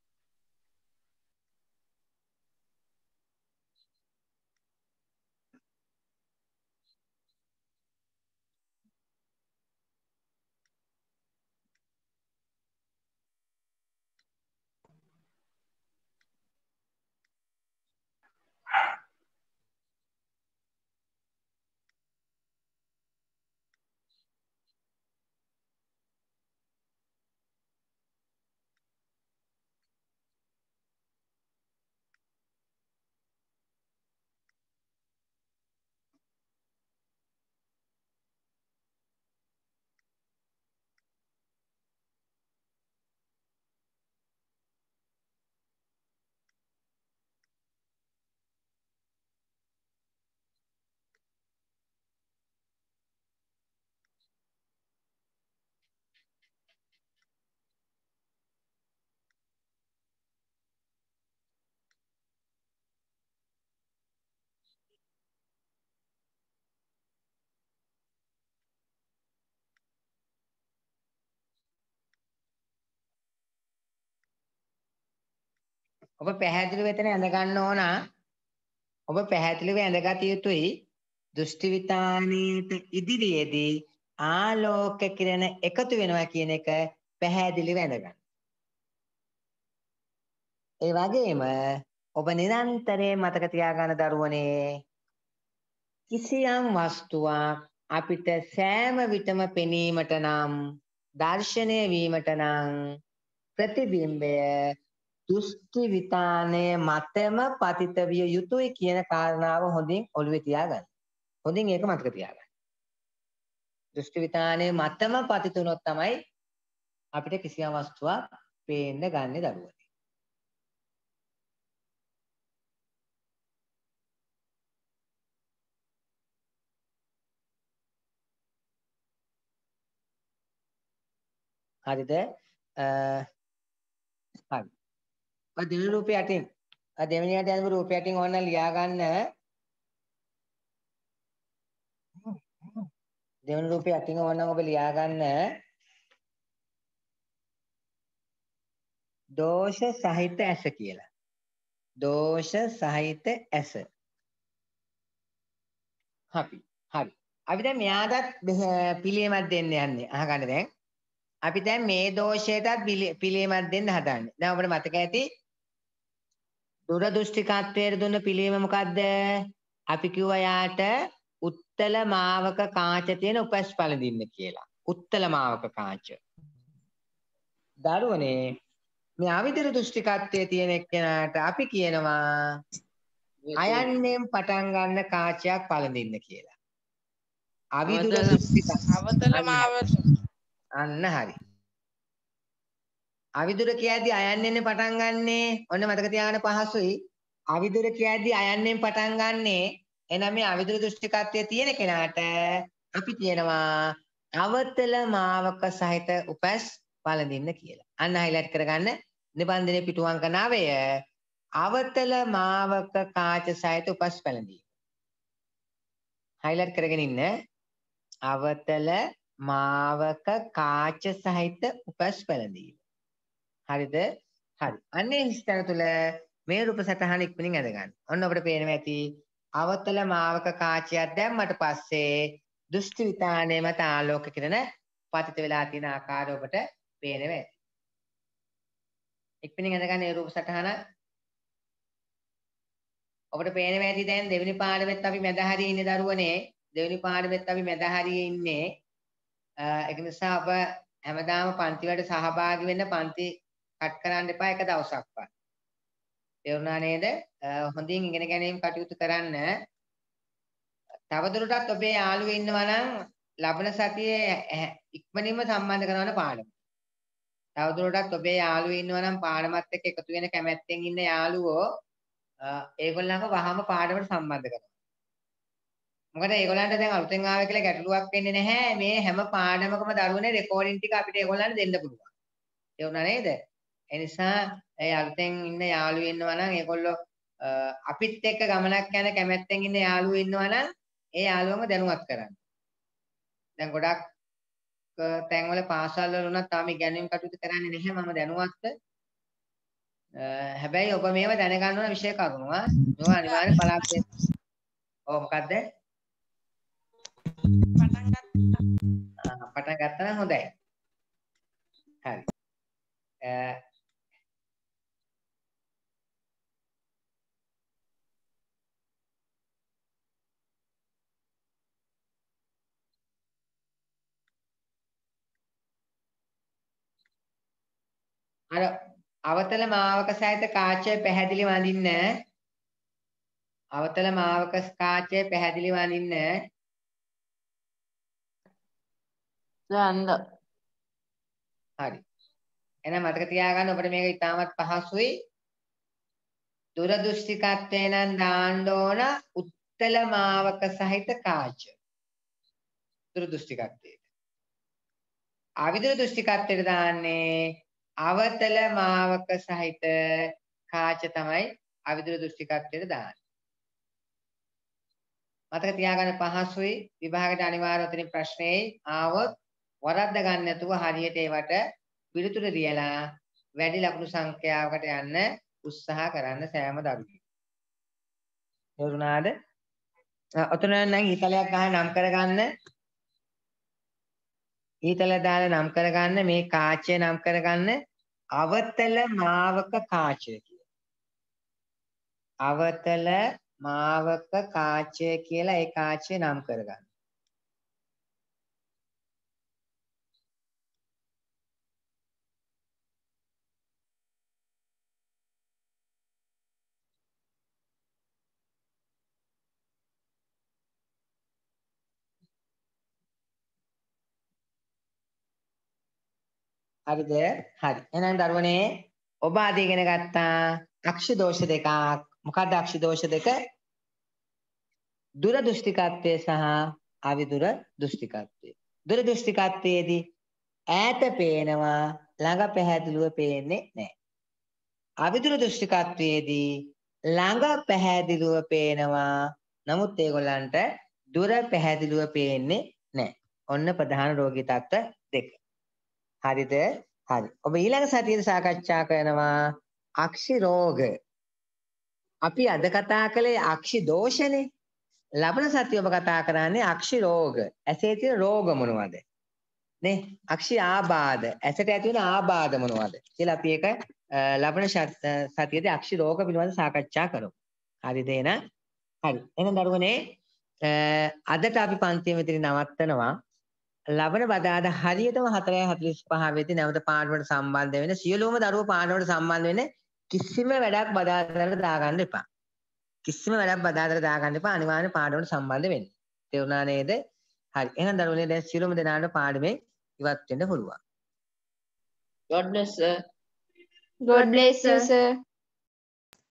ඔබ පැහැදිලිව එතන ඇඳ ගන්න ඕන. ඔබ පැහැදිලිව ඇඳගත යුතුයි. දෘෂ්ටි විතානයේට ඉදිරියේදී ආලෝක කිරණ එකතු වෙනවා කියන එක පැහැදිලිව ඇඳ ගන්න. ඒ වගේම ඔබ නිරන්තරයෙන් මතක තියාගන්න දරුවනේ කිසියම් වස්තුවක් අපිට සෑම විටම පෙනීමට නම් දර්ශනය වීමට නම් ප්‍රතිබිම්බය දෘෂ්ටි විතානයේ මතම පතිත විය යුතුයි කියන කාරණාව හොඳින් ඔළුවේ තියාගන්න. හොඳින් ඒක මතක තියාගන්න. දෘෂ්ටි විතානයේ මතම පතිත වුණොත් තමයි අපිට කිසියම් වස්තුවක් පේන්න ගන්නේ දරුවනේ. හරිද? හරි. දෙවෙනි රූපය යටින් දෙවෙනියට යන රූපය යටින් ඕන ලියා ගන්න. දෙවෙනි රූපය යටින් ඕන ඔබ ලියා ගන්න. දෝෂ සහිත ඇස කියලා. දෝෂ සහිත ඇස. හරි. අපි දැන් මෙයාටත් පිළියමක් දෙන්න යන්නේ. අහගන්න දැන්. අපි දැන් මේ දෝෂයටත් පිළියමක් දෙන්න හදන්නේ. දැන් ඔබට මතක ඇති දුරදෘෂ්ටිකත්වයට දුන්න පිළියම මොකද්ද? අපි කිව්වා යාට උත්තල මාවක කාච තියෙන උපස් පළඳින්න කියලා. උත්තල මාවක කාච. දරුවනේ මේ අවිදුර දෘෂ්ටිකත්වයේ තියෙන එක්කෙනාට අපි කියනවා අයන්නෙන් පටන් ගන්න කාචයක් පළඳින්න කියලා. අවිදුර දෘෂ්ටික අවතල මාවත. අන්න හරි. අවිදුර කියද්දි අයන්නෙන් පටන් ගන්නෙ ඔන්න මතක තියාගන්න පහසුයි. අවිදුර කියද්දි අයන්නෙන් පටන් ගන්නෙ එහෙනම් මේ අවිදුර දෘෂ්ටිකත්වයේ තියෙන කෙනාට අපි කියනවා අවතල මාවක සහිත උපස් පළඳින්න කියලා. අන්න highlight කරගන්න නිබන්ධනයේ පිටු අංක 9 අවතල මාවක කාච සහිත උපස් පළඳීම. highlight කරගෙන ඉන්න අවතල මාවක කාච සහිත උපස් පළඳීම. හරිද? හරි. අන්නේ හිස්තැන තුල මේ රූප සටහන ඉක්මනින් අඳ ගන්න. ඔන්න අපිට පේනවා ඇති අවතල මාවක කාචයක් දැම්මට පස්සේ දෘෂ්ටි විතානයේ මත ආලෝක කිරණ පතිත වෙලා තියෙන ආකාරය ඔබට පේනවා ඇති. ඉක්මනින් අඳ ගන්න මේ රූප සටහන. ඔබට පේනවා ඇති දැන් දෙවෙනි පාඩමෙත් අපි මැද හරියේ ඉන්නේ දරුවනේ. දෙවෙනි පාඩමෙත් අපි මැද හරියේ ඉන්නේ. ඒක නිසා අප හැමදාම පන්ති වලට සහභාගී වෙන්න පන්ති කට් කරන්න එපා එක දවසක්වත්. තේරුණා නේද? හොඳින් ඉගෙන ගැනීම කටයුතු කරන්න. තවදුරටත් ඔබේ යාළුවෝ ඉන්නවා නම් ලබන සතියේ ඉක්මනින්ම සම්බන්ධ කරවන්න පාඩම. තවදුරටත් ඔබේ යාළුවෝ ඉන්නවා නම් පාඩමත් එක්ක එකතු වෙන කැමැත්තෙන් ඉන්න යාළුවෝ ඒගොල්ලන්ව වහම පාඩමට සම්බන්ධ කරනවා. මොකද ඒගොල්ලන්ට දැන් අලුතෙන් ආවේ කියලා ගැටලුවක් වෙන්නේ නැහැ. මේ හැම පාඩමකම දරුවනේ රෙකෝඩින් ටික අපිට ඒගොල්ලන්ට දෙන්න පුළුවන්. ඒ වුණා නේද? ඒ නිසා ඒ අලුතෙන් ඉන්න යාළුවෝ ඉන්නවා නම් ඒගොල්ලෝ අපිත් එක්ක ගමනක් යන කැමැත්තෙන් ඉන්න යාළුවෝ ඉන්නවා නම් ඒ යාළුවන්ව දැනුවත් කරන්න. දැන් ගොඩක් තැන්වල පාසල් වල උනත් තාම ඉගෙනීම් කටයුතු කරන්නේ නැහැ. මම දැනුවත්. හැබැයි ඔබ මේව දැනගන්න ඕන විෂය කරුණු. මේවා අනිවාර්යෙන් බලාපොරොත්තු වෙන්න. ඔව් මොකද්ද? පටන් ගත්තා නම් හොඳයි. හරි. අර අවතල මාවක සහිත කාචය පැහැදිලි වඳින්න. අවතල මාවක කාචය පැහැදිලි වඳින්න. දන්ද. හරි. එහෙනම් මතක තියාගන්න ඔබට මේක ඉතාමත් පහසුයි. දුරදෘෂ්ටිකත්වය නම් දාන්න ඕන උත්තල මාවක සහිත කාච. දුරදෘෂ්ටිකත්වයට. අවිදුර දෘෂ්ටිකත්වයට දාන්නේ අවතල මාවක සහිත කාච තමයි අවිදුර දෘෂ්ටිකත්වයට දාන්නේ. මතක තියාගන්න පහසුයි. විභාගයට අනිවාර්යව තියෙන ප්‍රශ්නේ ආවොත් වරද්ද ගන්න නැතුව හරියට ඒවට පිළිතුර ලියලා වැඩි ලකුණු සංඛ්‍යාවකට යන්න උත්සාහ කරන්න සෑම දරුවෙක්. තේරුණාද? ඔතන නම් ඊතලයක් ගහලා නම් කරගන්න. ඊතල දාලා නම් කරගන්න මේ කාචය නම් කරගන්න අවතල මාවක කාචය කියලා. අවතල මාවක කාචය කියලා ඒ කාචය නම් කරගන්න. හරිද? හරි. එහෙනම් දරුවනේ ඔබ අද ඉගෙන ගත්තා අක්ෂ දෝෂ දෙකක්. මොකක්ද අක්ෂ දෝෂ දෙක? දුර දෘෂ්ටිකත්වය සහ අවිදුර දෘෂ්ටිකත්වය. දුර දෘෂ්ටිකත්වයේදී ඈත පේනවා ළඟ පැහැදිලිව පේන්නේ නැහැ. අවිදුර දෘෂ්ටිකත්වයේදී ළඟ පැහැදිලිව පේනවා. නමුත් ඒගොල්ලන්ට දුර පැහැදිලිව පේන්නේ නැහැ. ඔන්න ප්‍රධාන රෝගී තත්ත්ව දෙක. හරිද? හරි. ඔබ ඊළඟ සතියේ සාකච්ඡා කරනවා අක්ෂි රෝග. අපි අද කතා කළේ අක්ෂි දෝෂනේ. ලබන සතිය ඔබ කතා කරන්නේ අක්ෂි රෝග. ඇසේ තියෙන රෝග මොනවද? නේ? අක්ෂි ආබාධ. ඇසට ඇති වෙන ආබාධ මොනවද? කියලා අපි ඒක ලබන සතියේදී අක්ෂි රෝග පිළිබඳව සාකච්ඡා කරමු. හරිද එහෙනම්? හරි. එහෙනම් දරුවනේ අදට අපි පන්තිය මෙතන නවත්තනවා. ලබන බදාදා හරියටම 4:45 වෙද්දී නැවත පාඩමට සම්බන්ධ වෙන සියලුම දරුවෝ පාඩමට සම්බන්ධ වෙන්න කිසිම වැඩක් බදාදාට දාගන්න එපා. කිසිම වැඩක් බදාදාට දාගන්න එපා. අනිවාර්යෙන් පාඩමට සම්බන්ධ වෙන්න. තේරුණා නේද? හරි. එහෙනම් දරුවනේ දැන් සියලුම දෙනාට පාඩමේ ඉවත් වෙන්න පුළුවන්. God bless sir. God bless you, sir.